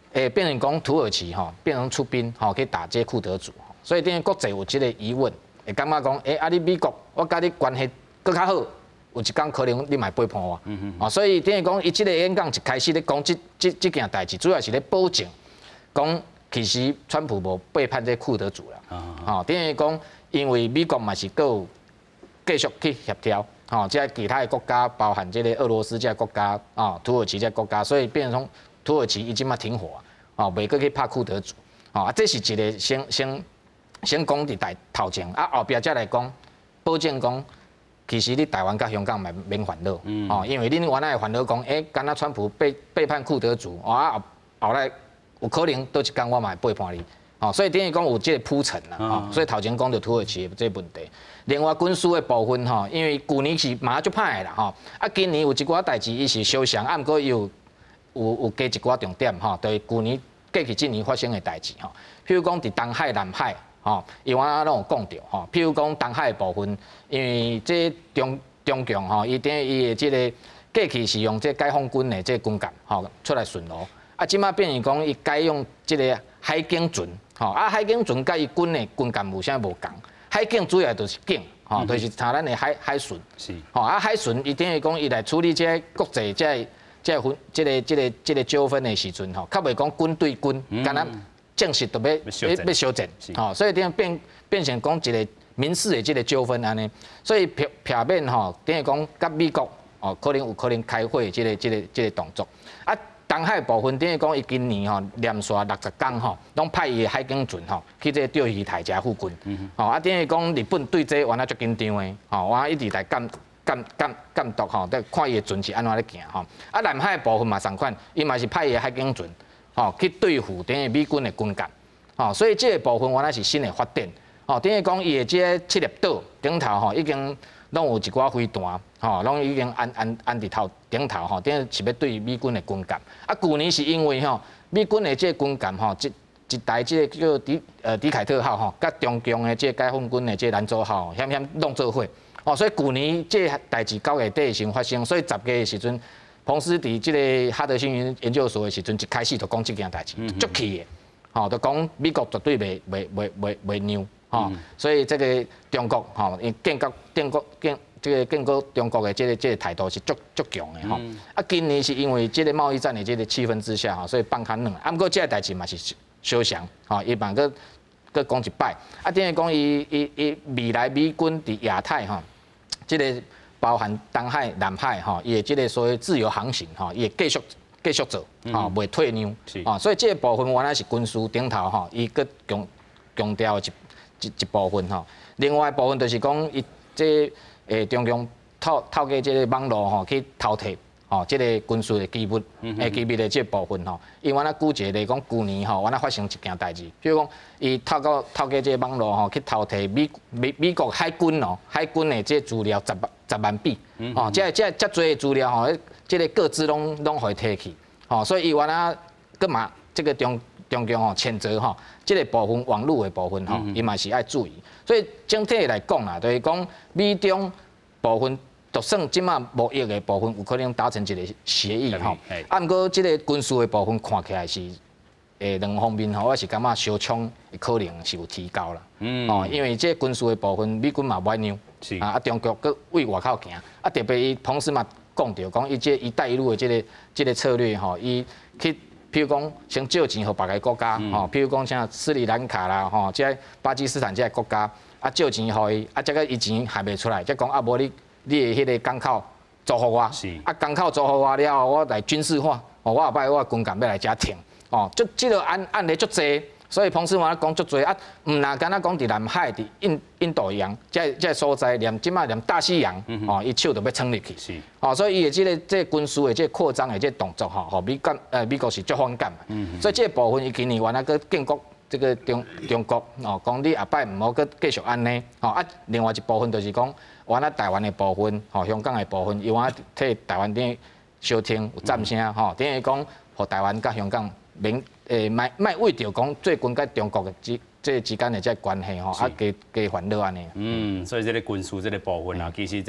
诶变成讲土耳其吼变成出兵吼去打这库德族，所以等于国际有这个疑问，会感觉讲诶啊你美国我甲你关系更较好，有一天可能你嘛背叛我，嗯哦所以等于讲伊这个演讲一开始咧讲这这这件代志，主要是咧保证讲其实川普无背叛这库德族啦，吼等于讲因为美国嘛是够有继续去协调。哦，即其他的国家，包含这个俄罗斯这个国家，啊，土耳其这个国家，所以变成讲土耳其已经嘛停火啊，哦，袂搁去拍库德族，啊，这是一个先先先讲伫台头前，啊后壁再来讲，保证讲，其实你台湾甲香港嘛免烦恼，嗯，哦，因为恁原来烦恼讲，诶、欸，敢若川普背背叛库德族，啊后后来有可能倒一天我嘛会背叛你。哦，所以等于讲有这个铺陈啦，哦，所以头前讲到土耳其这个问题，另外军事的部分吼，因为去年是马上就歹啦，吼，啊，今年有一寡代志伊是小详，啊，毋过有有有加一寡重点吼，就是去年过去今年发生的代志吼，譬如讲伫东海、南海，吼，伊我拢有讲到吼，譬如讲东海的部分，因为这中中共吼，伊等于伊的这个过去是用这解放军的这军舰吼出来巡逻，啊，即马变成讲伊改用这个海警船。吼啊，海警船甲伊军的军舰有啥无共？海警主要就是警，吼，就是像咱的海海巡。是。吼啊，海巡伊等于讲伊来处理这国际这这分这个这个这个纠纷的时阵，吼，较袂讲军对军，敢若正式都要要要修正。吼，所以等于变变成讲一个民事的这个纠纷安尼，所以撇撇面吼，等于讲甲美国哦，可能有可能开会这个这个这个动作啊。东海部分等于讲，伊今年吼连续六十天吼，拢派伊的海警船吼去这钓鱼台遮附近，吼啊等于讲日本对这原来足紧张的，吼我一直来监监监监督吼，得看伊的船是安怎咧行吼。啊南海部分嘛同款，伊嘛是派伊的海警船吼去对付等于美军的军舰，吼所以这个部分原来是新的发展，吼等于讲伊的这七粒岛顶头吼已经拢有一寡飞弹。吼，拢已经安安安伫头顶头吼，等于是要对美军的军舰。啊，去年是因为吼，美军的这军舰吼，一一台这个叫迪呃迪凯特号吼，甲中共的这解放军的这兰州号险险弄做伙。哦，所以去年这代志九月底先发生，所以十月的时阵，彭斯伫这个哈德逊研究所的时阵，一开始就讲这件代志，足气的。吼，就讲美国绝对袂袂袂袂袂让。吼，所以这个中国吼，因建国建国建。这个建国中国的这个这个态度是足足强的吼，啊，今年是因为这个贸易战的这个气氛之下吼，所以放较软。啊，不过这个代志嘛是小详，吼，伊嘛搁搁讲一摆。啊，等于讲伊伊伊未来美军伫亚太吼，这个包含东海、南海吼，伊的这个所谓自由航行吼，伊会继续继续做，吼，袂退让。啊，所以这个部分原来是军事顶头吼，伊搁强强调一一一部分吼。另外部分就是讲伊这。诶，中共透透过这个网络吼去偷摕吼，这个军事的机密，诶，机密的这部分吼，因为咱估计来讲，去年吼，我咱发生一件代志，比如讲，伊透过透过这个网络吼去偷摕美美美国海军哦，海军的这资料十万十万笔，哦，这这这多的资料吼，这个各自拢拢互伊摕去，吼，所以伊原来个嘛，这个中中共吼谴责吼，这个部分网络的部分吼，伊嘛是爱注意。所以整体来讲啦，就是讲美中部分，就算即马贸易的部分有可能达成一个协议吼，啊，毋过即个军事的部分看起来是，诶，两方面吼，我是感觉相冲的可能是有提高啦。嗯。哦，因为即军事的部分，美军嘛袂让，是啊，啊，中国搁为外口行，啊，特别伊同时嘛讲到讲，伊即一带一路的即个即个策略吼，伊去。譬如讲，先借钱给别个国家，吼、嗯，譬如讲像斯里兰卡啦，吼，即巴基斯坦即个国家，啊借钱给伊，啊，这个伊钱还袂出来，即讲啊无你，你的迄个港口租互我，啊港口租互我了，我来军事化，哦，我后摆我军舰要来遮停，哦，就即个案案例足济。所以彭斯我讲足多啊，唔那敢若讲伫南海、伫印印度洋，这这所在，连即马连大西洋，哦，伊手都要撑入去。是，哦，所以伊的这个这军事的这扩张的这动作，吼，吼美国呃美国是足反感。嗯。所以这个部分伊今年原来个建国这个中中国，哦，讲你后摆唔好搁继续安尼，哦啊，另外一部分就是讲原来台湾的部分，吼香港的部分，伊原来替台湾等小听有赞声，吼，等于讲，互台湾甲香港明。诶，卖卖为着讲最近甲中国的之这之间的这关系吼，啊加加烦恼安尼。嗯， 所以这个军事这个部分啊，其实这个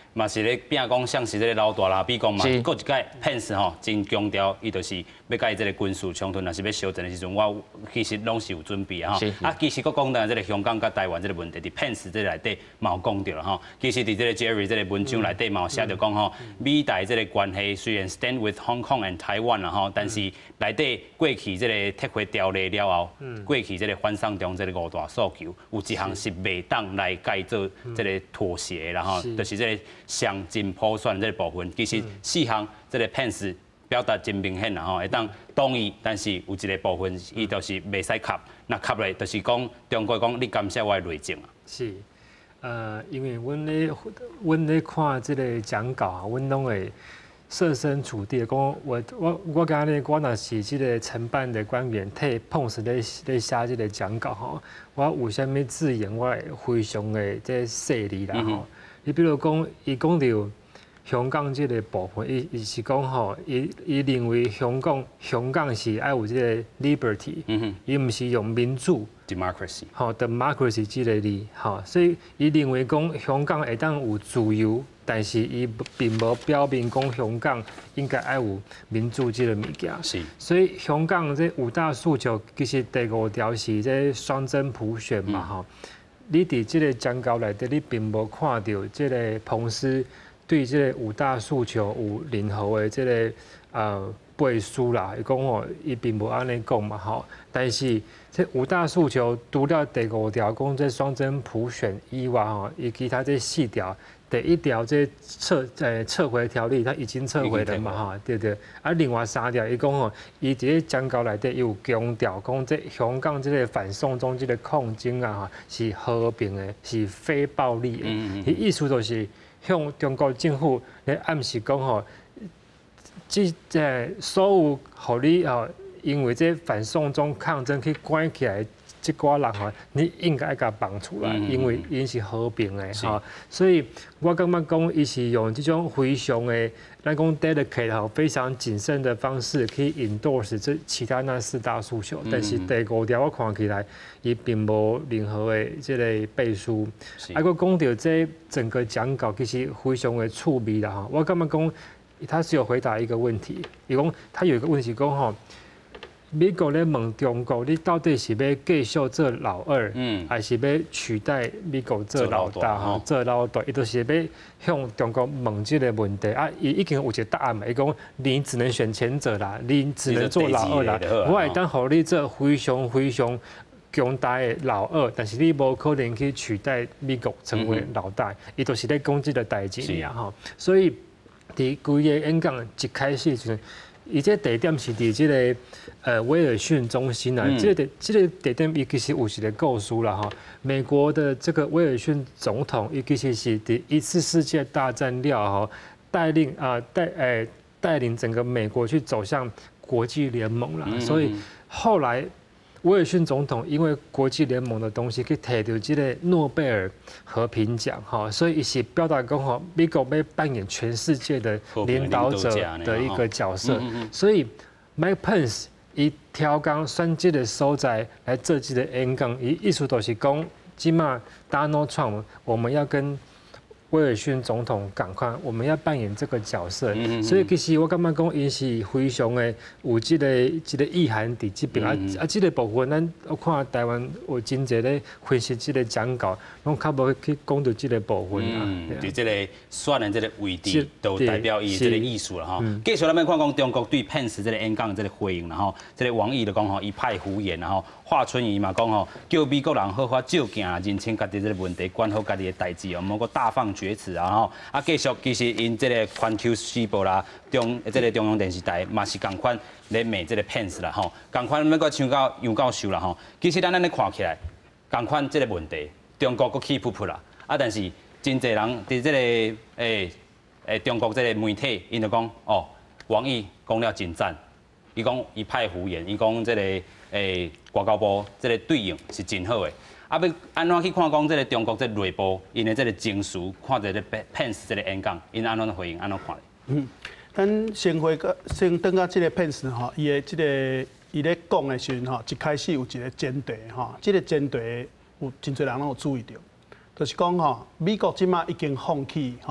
嘛是咧变讲像是这个老大啦，比讲嘛，搁一届 Pence 吼，真强调，伊就是要甲伊这个军事冲突，若是要消阵的时阵，我其实拢是有准备啊吼。啊，其实搁讲到这个香港甲台湾这个问题，伫 Pence 这内底嘛有讲到啦吼。其实伫这个 Jerry 这个文章内底嘛有写着讲吼，美台这个关系虽然 stand with Hong Kong and Taiwan 啦吼，但是内底过去这个撤回条例了后，过去这个反送中这个五大诉求，有一项是袂当来改做这个妥协啦吼，就是这个。上真普选这个部分，其实四项这个 Pence 表达真明显啦吼，会当同意，但是有一个部分伊就是袂使卡，那卡咧就是讲中国讲你感谢我的内政啊。 是，呃，因为阮咧阮咧看这个讲稿啊，阮拢会设身处地讲，我我我刚咧，我若是这个承办的官员替碰死咧咧写这个讲稿吼，我有啥物字眼，我会非常的这细腻啦吼。你比如讲，伊讲到香港这个部分，伊伊是讲吼，伊伊认为香港香港是爱有这个 liberty， 伊毋是用民主 democracy， 吼 democracy 这个字，吼，所以伊认为讲香港会当有自由，但是伊并无表明讲香港应该爱有民主这个物件。 是， 所以香港这五大诉求，其实第五条是这双真普选嘛，吼、嗯。你伫即个讲稿内底，你并无看到即个彭斯对即个五大诉求有任何的即个呃背书啦。伊讲吼，伊并无安尼讲嘛吼。但是这五大诉求除了第五条讲这双真普选以外吼，伊其他这四条，第一条这撤呃撤回条例，它已经撤回了嘛哈，对不对？啊，另外三条伊讲吼，伊伫个讲稿内底有强调讲这香港这个反送中这个抗争啊哈，是和平的，是非暴力的。伊、嗯、意思就是向中国政府来暗示讲吼，即这所有互你哦，因为这反送中抗争去关起来。这寡人吼，你应该甲放出来，因为因是和平的吼，所以我感觉讲，伊是用这种非常的，咱讲 delicate 吼，非常谨慎的方式去 endorse 这其他那四大诉求，但是第五条我看起来，伊并无任何的这个背书，啊，佮讲到这整个讲稿其实非常的趣味啦吼，我感觉讲，他是有回答一个问题，伊讲他有一个问题讲吼。美国咧问中国，你到底是要继续做老二，嗯，还是要取代美国做老大？哈，做老大，伊都是要向中国问这个问题啊。伊已经有一个答案嘛，伊讲你只能选前者啦，你只能做老二啦。我会当互你做非常非常强大的老二，但是你无可能去取代美国成为老大。伊都是咧讲这个代志呀，哈。所以伫规个演讲一开始就。伊这地点是伫即个呃威尔逊中心啊，这个这个地点伊其实有一个故事啦哈。美国的这个威尔逊总统，伊其实是伫一次世界大战了哈，带领啊带诶带领整个美国去走向国际联盟啦，所以后来。威尔逊总统因为国际联盟的东西去摕到这个诺贝尔和平奖哈，所以伊是表达讲吼，美国要扮演全世界的领导者的一个角色，所以 Mike Pence 伊挑工选这个所在来做这个演讲，伊意思就是讲，即马 Donald Trump 我们要跟威尔逊总统赶快，我们要扮演这个角色，嗯、所以其实我感觉讲，伊是非常的有这个这个意涵伫这边、嗯、啊啊，这个部分咱我看台湾有真侪咧分析这个讲稿，拢较无去讲到这个部分啊。 嗯，伫这个选的这个位置，都代表伊这个意思啦吼。继续咱们看讲中国对 Pence 这个演讲这个回应啦吼，这个王毅就讲吼，一派胡言啦吼。华春莹嘛讲吼，叫美国人好好照镜，认清家己这个问题，管好家己的代志哦，莫个大放厥词啊吼。啊，继续其实因这个环球时报啦，中这个中央电视台嘛是共款咧骂这个 Pence 啦吼，共款要个唱到杨教授啦吼。其实咱安尼看起来，共款这个问题，中国佫起噗噗啦。啊，但是真侪人伫这个诶诶中国这个媒体，因就讲哦，王毅讲了真赞，伊讲一派胡言，伊讲这个。诶，外交部这个对应是真好的。啊，要安怎去看讲这个中国这个内部，因的这个情绪，看这个 Pence 这个演讲，因安怎回应，安怎看咧？ 嗯，咱先回个先等下这个 Pence 吼，伊的这个伊咧讲的时阵吼，一开始有一个前提吼，这个前提有真侪人拢有注意到，就是讲吼，美国即马已经放弃吼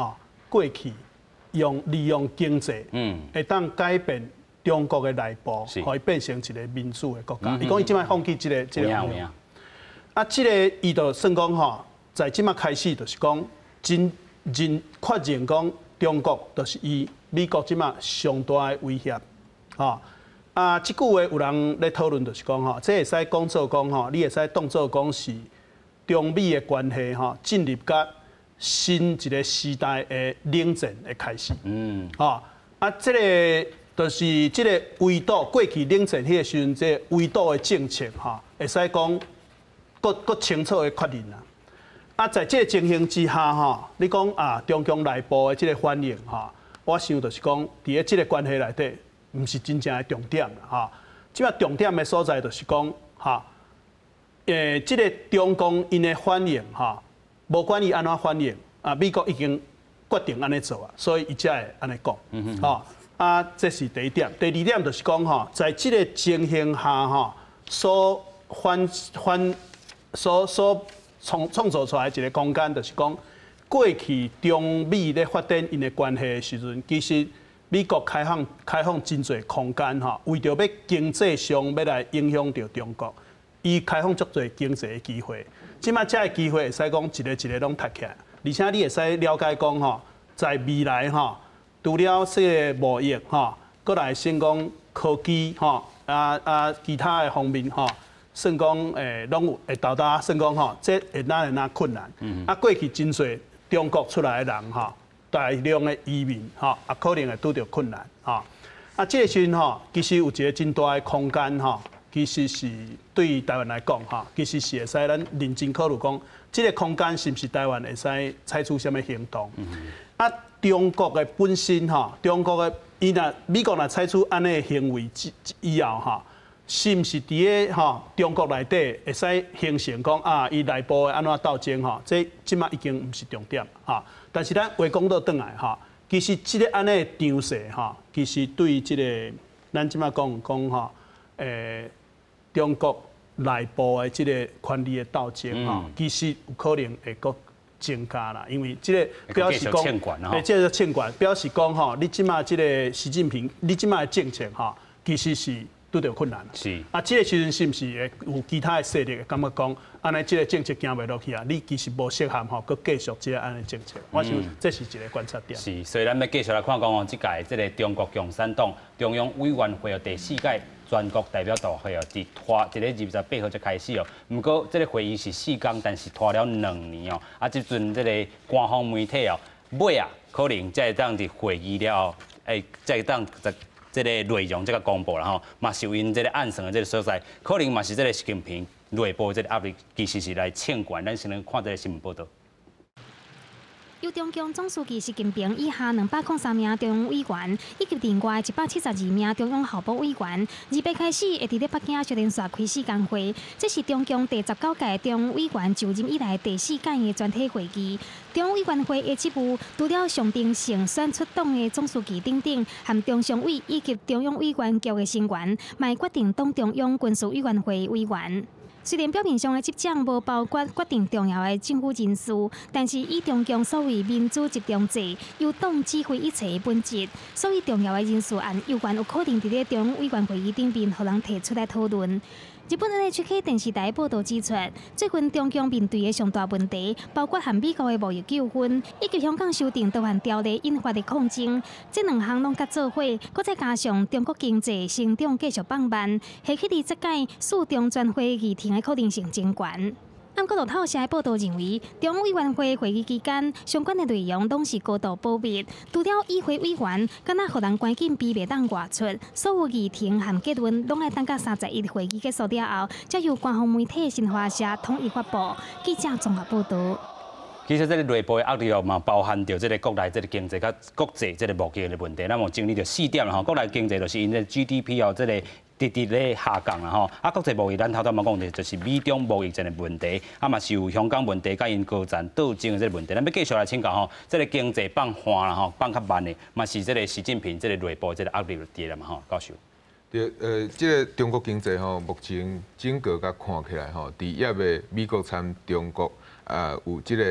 过去用利用经济， 嗯， 会当改变中国的内部，可以变成一个民主的国家。伊讲伊即摆放弃即个即个方向。啊，即个伊就算讲吼，在即摆开始就是讲真认确认讲中国就是伊美国即摆上大的威胁，吼。啊，即句话有人咧讨论，就是讲吼，这会使讲做讲吼，你会使当做讲是中美的关系吼，进入甲新一个时代的冷战的开始。嗯，吼啊，即个就是即个围堵过去冷战迄个时阵，即个围堵的政策吼，会使讲搁搁清楚的确认啦。啊，在即个情形之下吼，你讲啊，中共内部的即个反应吼，我想就是讲，伫咧即个关系内底。毋是真正的重点啦，哈！即摆重点的所在就是讲，哈，诶，即个中共因的反应，哈，无管伊安怎反应，啊，美国已经决定安尼做啊，所以伊才会安尼讲，哈。啊，这是第一点。第二点就是讲，哈，在即个情形下，哈，所反反所所创创造出来一个空间，就是讲，过去中美咧发展因的关系的时阵，其实。美国开放开放真侪空间哈，为着要经济上要来影响到中国，伊开放足侪经济的机会。即摆这个机会会使讲一个一个拢踢起来，而且你会使了解讲吼，在未来吼，除了这个贸易吼，过来先讲科技吼，啊啊其他的方面吼，算讲诶拢有会到达算讲吼，这会哪会哪困难。啊，过去真侪中国出来的人吼。大量的移民，吼，也可能会拄到困难，吼。啊，这个时阵吼，其实有一个真大的空间，吼，其实是对于台湾来讲，吼，其实是会使咱认真考虑讲，这个空间是不是台湾会使采取什么行动？啊，中国的本身，吼，中国的伊若美国若采取安尼的行为之以后，吼，是毋是伫个吼中国内底会使形成讲啊，伊内部的安怎斗争，吼，这即马已经毋是重点，吼。但是咱话讲到转来哈，其实即个安尼的场势哈，其实对即个咱即马讲讲哈，诶，中国内部的即个权力的斗争哈，其实有可能会搁增加啦，因为即个表示讲，诶，即个欠管表示讲哈，你即马即个习近平，你即马的政策哈，其实是拄到困难。是啊，即个时阵是毋是会有其他的势力会感觉讲？安尼，即个政策行袂落去啊！你其实无适合吼，佮继续即个安尼政策。我想这是一个观察点。 是，所以咱要继续来看讲哦，即届即个中国共产党中央委员会哦第四届全国代表大会哦，伫拖一个二十八号才开始哦。毋过，即个会议是四天，但是拖了两年哦。啊，即阵即个官方媒体哦，尾啊可能才会当伫会议了后，诶，才会当在。这个内容这个公布了吼，嘛是因这个暗算的这个所在，可能嘛是这个习近平内部这个压力，其实是来劝管。咱先来看这个新闻报道。 由中共总书记习近平以下两百零三名中央委员，以及另外一百七十二名中央候补委员，二八开始会伫咧北京小电视开四天会。这是中共第十九届中央委员就任以来第四届的全体会议。中央委员会的职务除了象征性选出党的总书记等等，和中常委以及中央委员局的成员，嘛决定党中央军事委员会委员。虽然表面上的执掌无包括决定重要的政府人事，但是以中共所谓民主集中制，由党指挥一切的本质，所以重要的人事案有关有可能伫咧中央委员会议顶面，互人提出来讨论。日本 N H K 电视台报道指出，最近中共面对的上大问题，包括和美国的贸易纠纷，以及香港修订逃犯条例引发的抗争，这两项拢甲做伙，搁再加上中国经济成长继续放慢，下起伫这届四中全会议程的可能性真悬。按各路透社报道认为，中央委员会会议期间，相关的内容拢是高度保密。除了议会委员，敢若互人关紧闭袂当外出，所有议程和结论拢爱等到三十一会议结束了后，才由官方媒体新华社统一发布。记者综合报道。 其实这个内部的压力哦，嘛包含着这个国内这个经济甲国际这个贸易的问题。咱有整理着四点啦吼，国内经济就是因这 G D P 哦，这个。直直咧下降啦吼，啊国际贸易咱头头嘛讲的，就是美中贸易战的问题，啊嘛是有香港问题，甲因高层斗争的这个问题，咱要继续来请教吼，这个经济放缓啦吼，放较慢的，嘛是这个习近平这个内部这个压力伫啦嘛吼，教授。 对，呃，这个中国经济吼，目前整个甲看起来吼，伫业的美国参中国啊有这个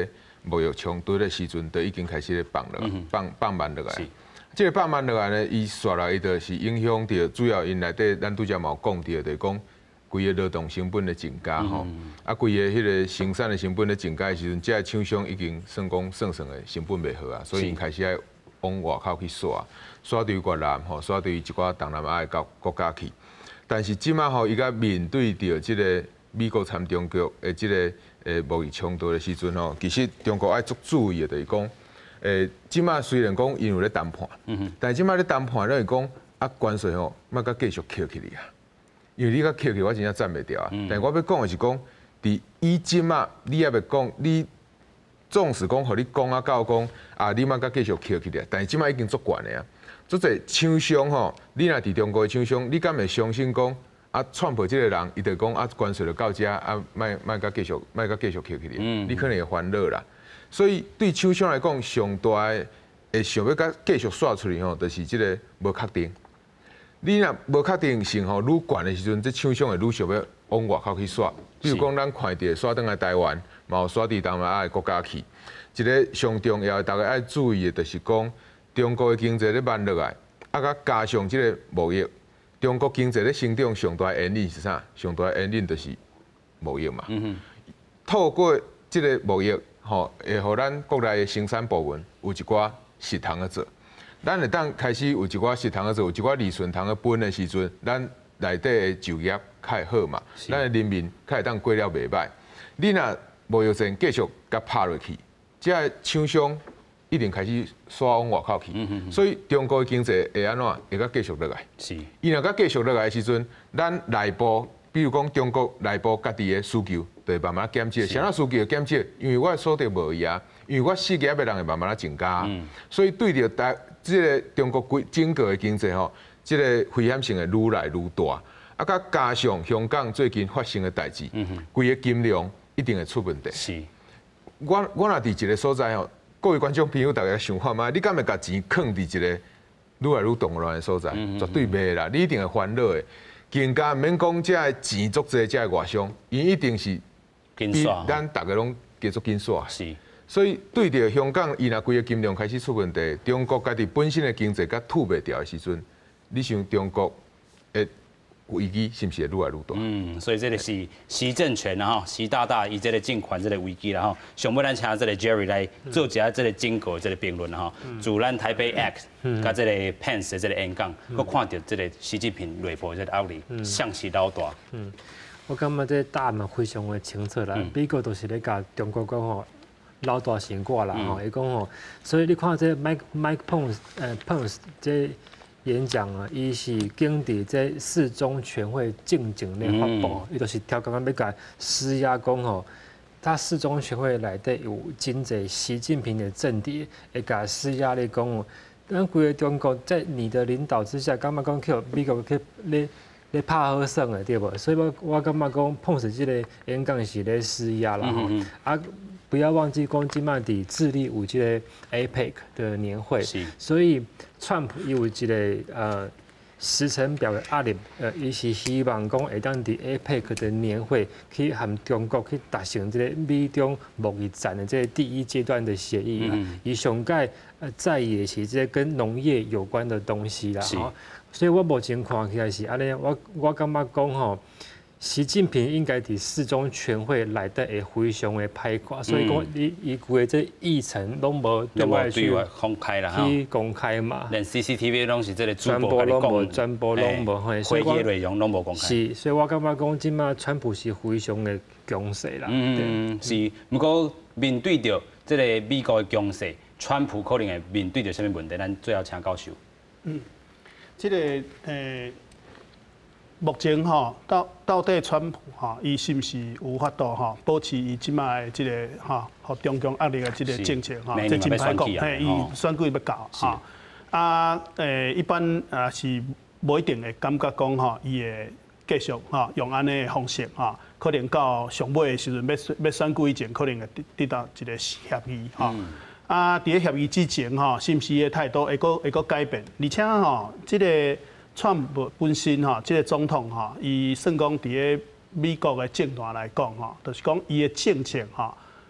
贸易冲突的时阵，就已经开始咧放落，放放慢落来。这个放慢落来呢，伊刷来伊就是影响到主要因内底，咱拄则嘛有讲到，就是讲规个劳动成本的增加吼，啊，规个迄个生产的成本的增加的时阵，这个厂商已经算讲算算的成本袂好啊，所以因开始爱往外口去刷，刷对越南吼，刷对一寡东南亚的国家去。但是即马吼，伊甲面对着即个美国参中国的即个诶贸易冲突的时阵吼，其实中国爱足注意的，就是讲。诶，即马虽然讲因有咧谈判，嗯、但即马咧谈判，咱是讲啊关税吼，莫甲继续扣起你啊，因为你甲扣起，我真正占袂掉啊。嗯、但我要讲的是讲，伫以即马你也袂讲，你纵使讲，互你讲啊到讲啊，你莫甲继续扣起你，但是即马已经足悬的啊。足侪厂商吼，你若伫中国的厂商，你敢会相信讲啊，川普即个人，伊就讲啊关税就到遮啊，莫莫甲继续莫甲继续扣起你，嗯、你可能会烦恼啦。所以对厂商来讲，上大的会想要甲继续刷出去吼，就是即个无确定。你若无确定性吼愈悬的时阵，这厂商会愈想要往外口去刷。比如讲，咱看到刷倒来台湾，嘛有刷伫东南亚的国家去。一个上重要，大家爱注意的，就是讲中国的经济咧慢落来，啊，甲加上即个贸易，中国经济咧成长上大的原因是啥？上大的原因就是贸易嘛。嗯、透过即个贸易。吼，会互咱国内的生产部门有一寡实通去做，咱会当开始有一寡实通去做，有一寡利润通去分的时阵，咱内底的就业较会好嘛，咱的人民较会当过了袂歹。你若贸易战继续甲拍落去，这个厂商一定开始刷往外口去，嗯嗯、所以中国的经济会安怎会甲继续落来？是，伊若甲继续落来的时阵，咱内部。比如讲，中国内部家己的需求，就会慢慢减少。啥物需求减少？因为我所得无伊啊，因为我世界的人会慢慢增加。嗯、所以对着大即个中国规整个的经济吼，即、这个危险性会愈来愈大。啊，甲加上香港最近发生的代志，规、嗯、个金融一定会出问题。是，我我若伫一个所在吼，各位观众朋友，大家想看嘛？你敢会甲钱藏伫一个愈来愈动乱的所在？嗯、绝对袂啦，你一定会烦恼的。更加毋免讲，这个钱足济，这个外商，伊一定是比咱大家拢继续紧刷。是，所以对着香港，伊若规个金融开始出问题，中国家己本身的经济甲吐袂掉的时阵，你想中国的危机是毋是会愈来愈大？ 嗯，所以这个是习政权然后习大大伊这个政权这个危机然后，想要咱请这个 Jerry 来做一下这个经过这个评论哈，自咱台北 Act。甲这个 Pence 的这个演讲，我看到这个习近平内部这个压力，向是老大。 嗯，我感觉这答案非常的清楚啦。美国都是咧甲中国讲吼，老大先挂啦吼，伊讲吼，所以你看这 Mike Mike Pence 呃 Pence 这演讲啊，伊是经伫这四中全会正经咧发布，伊就是调刚刚要甲施压讲吼。他四中全会内底有真侪习近平的政敌会甲施压咧讲。咱规个中国在你的领导之下，感觉讲去美国去咧咧拍好胜的对无？所以我我感觉讲碰死这个演讲是咧施压啦吼。嗯、啊，不要忘记讲今麦伫智利有这个 A P E C 的年会，所以川普有一个呃时程表的压力，呃，伊是希望讲会当伫 A P E C 的年会去和中国去达成这个美中贸易战的这个第一阶段的协议啊，以上届。呃，在也是这跟农业有关的东西啦，哈，所以我目前看起来是安尼，我我感觉讲吼，习近平应该伫四中全会内底会非常的歹看，所以讲伊伊规个这议程拢无对外去公开啦， 去公开嘛， 连 C C T V 拢是这个全部拢无，全部拢无， 会议内容拢无公开。 是，所以我感觉讲，即马川普是非常的强势啦。 嗯，是，不过面对着这个美国的强势。川普可能会面对着什么问题？咱最后请教授。 嗯，这个诶，目前吼，到到底川普吼，伊是毋是有法度吼，保持伊即卖的这个吼，互中共压力的这个政策吼，这真歹讲，嘿，伊选举要搞吼。啊，诶，一般啊是无一定会感觉讲吼，伊会继续吼用安尼的方式吼，可能到上尾的时阵要要选举以前，可能会得到一个协议吼。啊，伫咧协议之前吼，是毋是个态度会个会个改变？而且吼，即个川普本身吼，即个总统吼，伊算讲伫咧美国的政坛来讲吼，就是讲伊的政策吼，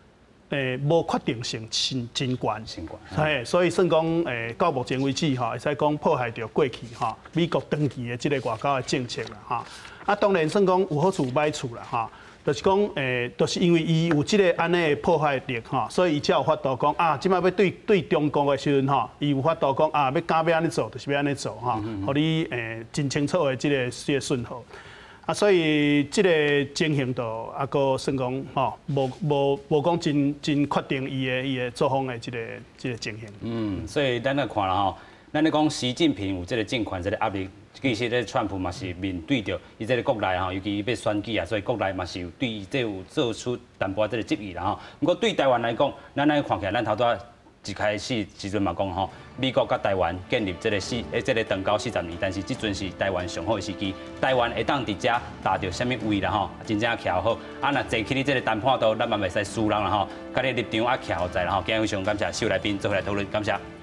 诶无确定性真真悬， 真悬。 嘿，所以算讲诶，到目前为止吼，会使讲破坏着过去吼美国长期的即个外交的政策啦哈。啊，当然算讲有好处有歹处啦哈。就是讲，诶，就是因为伊有即个安尼的破坏力吼，所以伊才有法度讲啊，即摆要对对中国的时阵吼，伊有法度讲啊，要敢要安尼做，就是要安尼做吼，互你诶真清楚的即个即个讯号。啊，所以即个情形度啊，个算讲吼，无无无讲真真确定伊的伊的作风的即个即个情形。 嗯，所以咱来看啦吼，咱咧讲习近平有即个政权即个压力。其实咧，川普嘛是面对着伊这个国内吼，尤其要选举啊，所以国内嘛是有对伊这有做出淡薄仔这个质疑啦吼。不过对台湾来讲，咱来看起来，咱头拄仔一开始时阵嘛讲吼，美国甲台湾建立这个四诶这个长交四十年，但是即阵是台湾上好的时机，台湾会当伫遮达到什么位啦吼，真正徛好。啊，若坐起你这个谈判度，咱嘛袂使输人啦吼，甲你立场啊徛好在啦吼。今日非常感谢四位来宾做伙来讨论，感谢。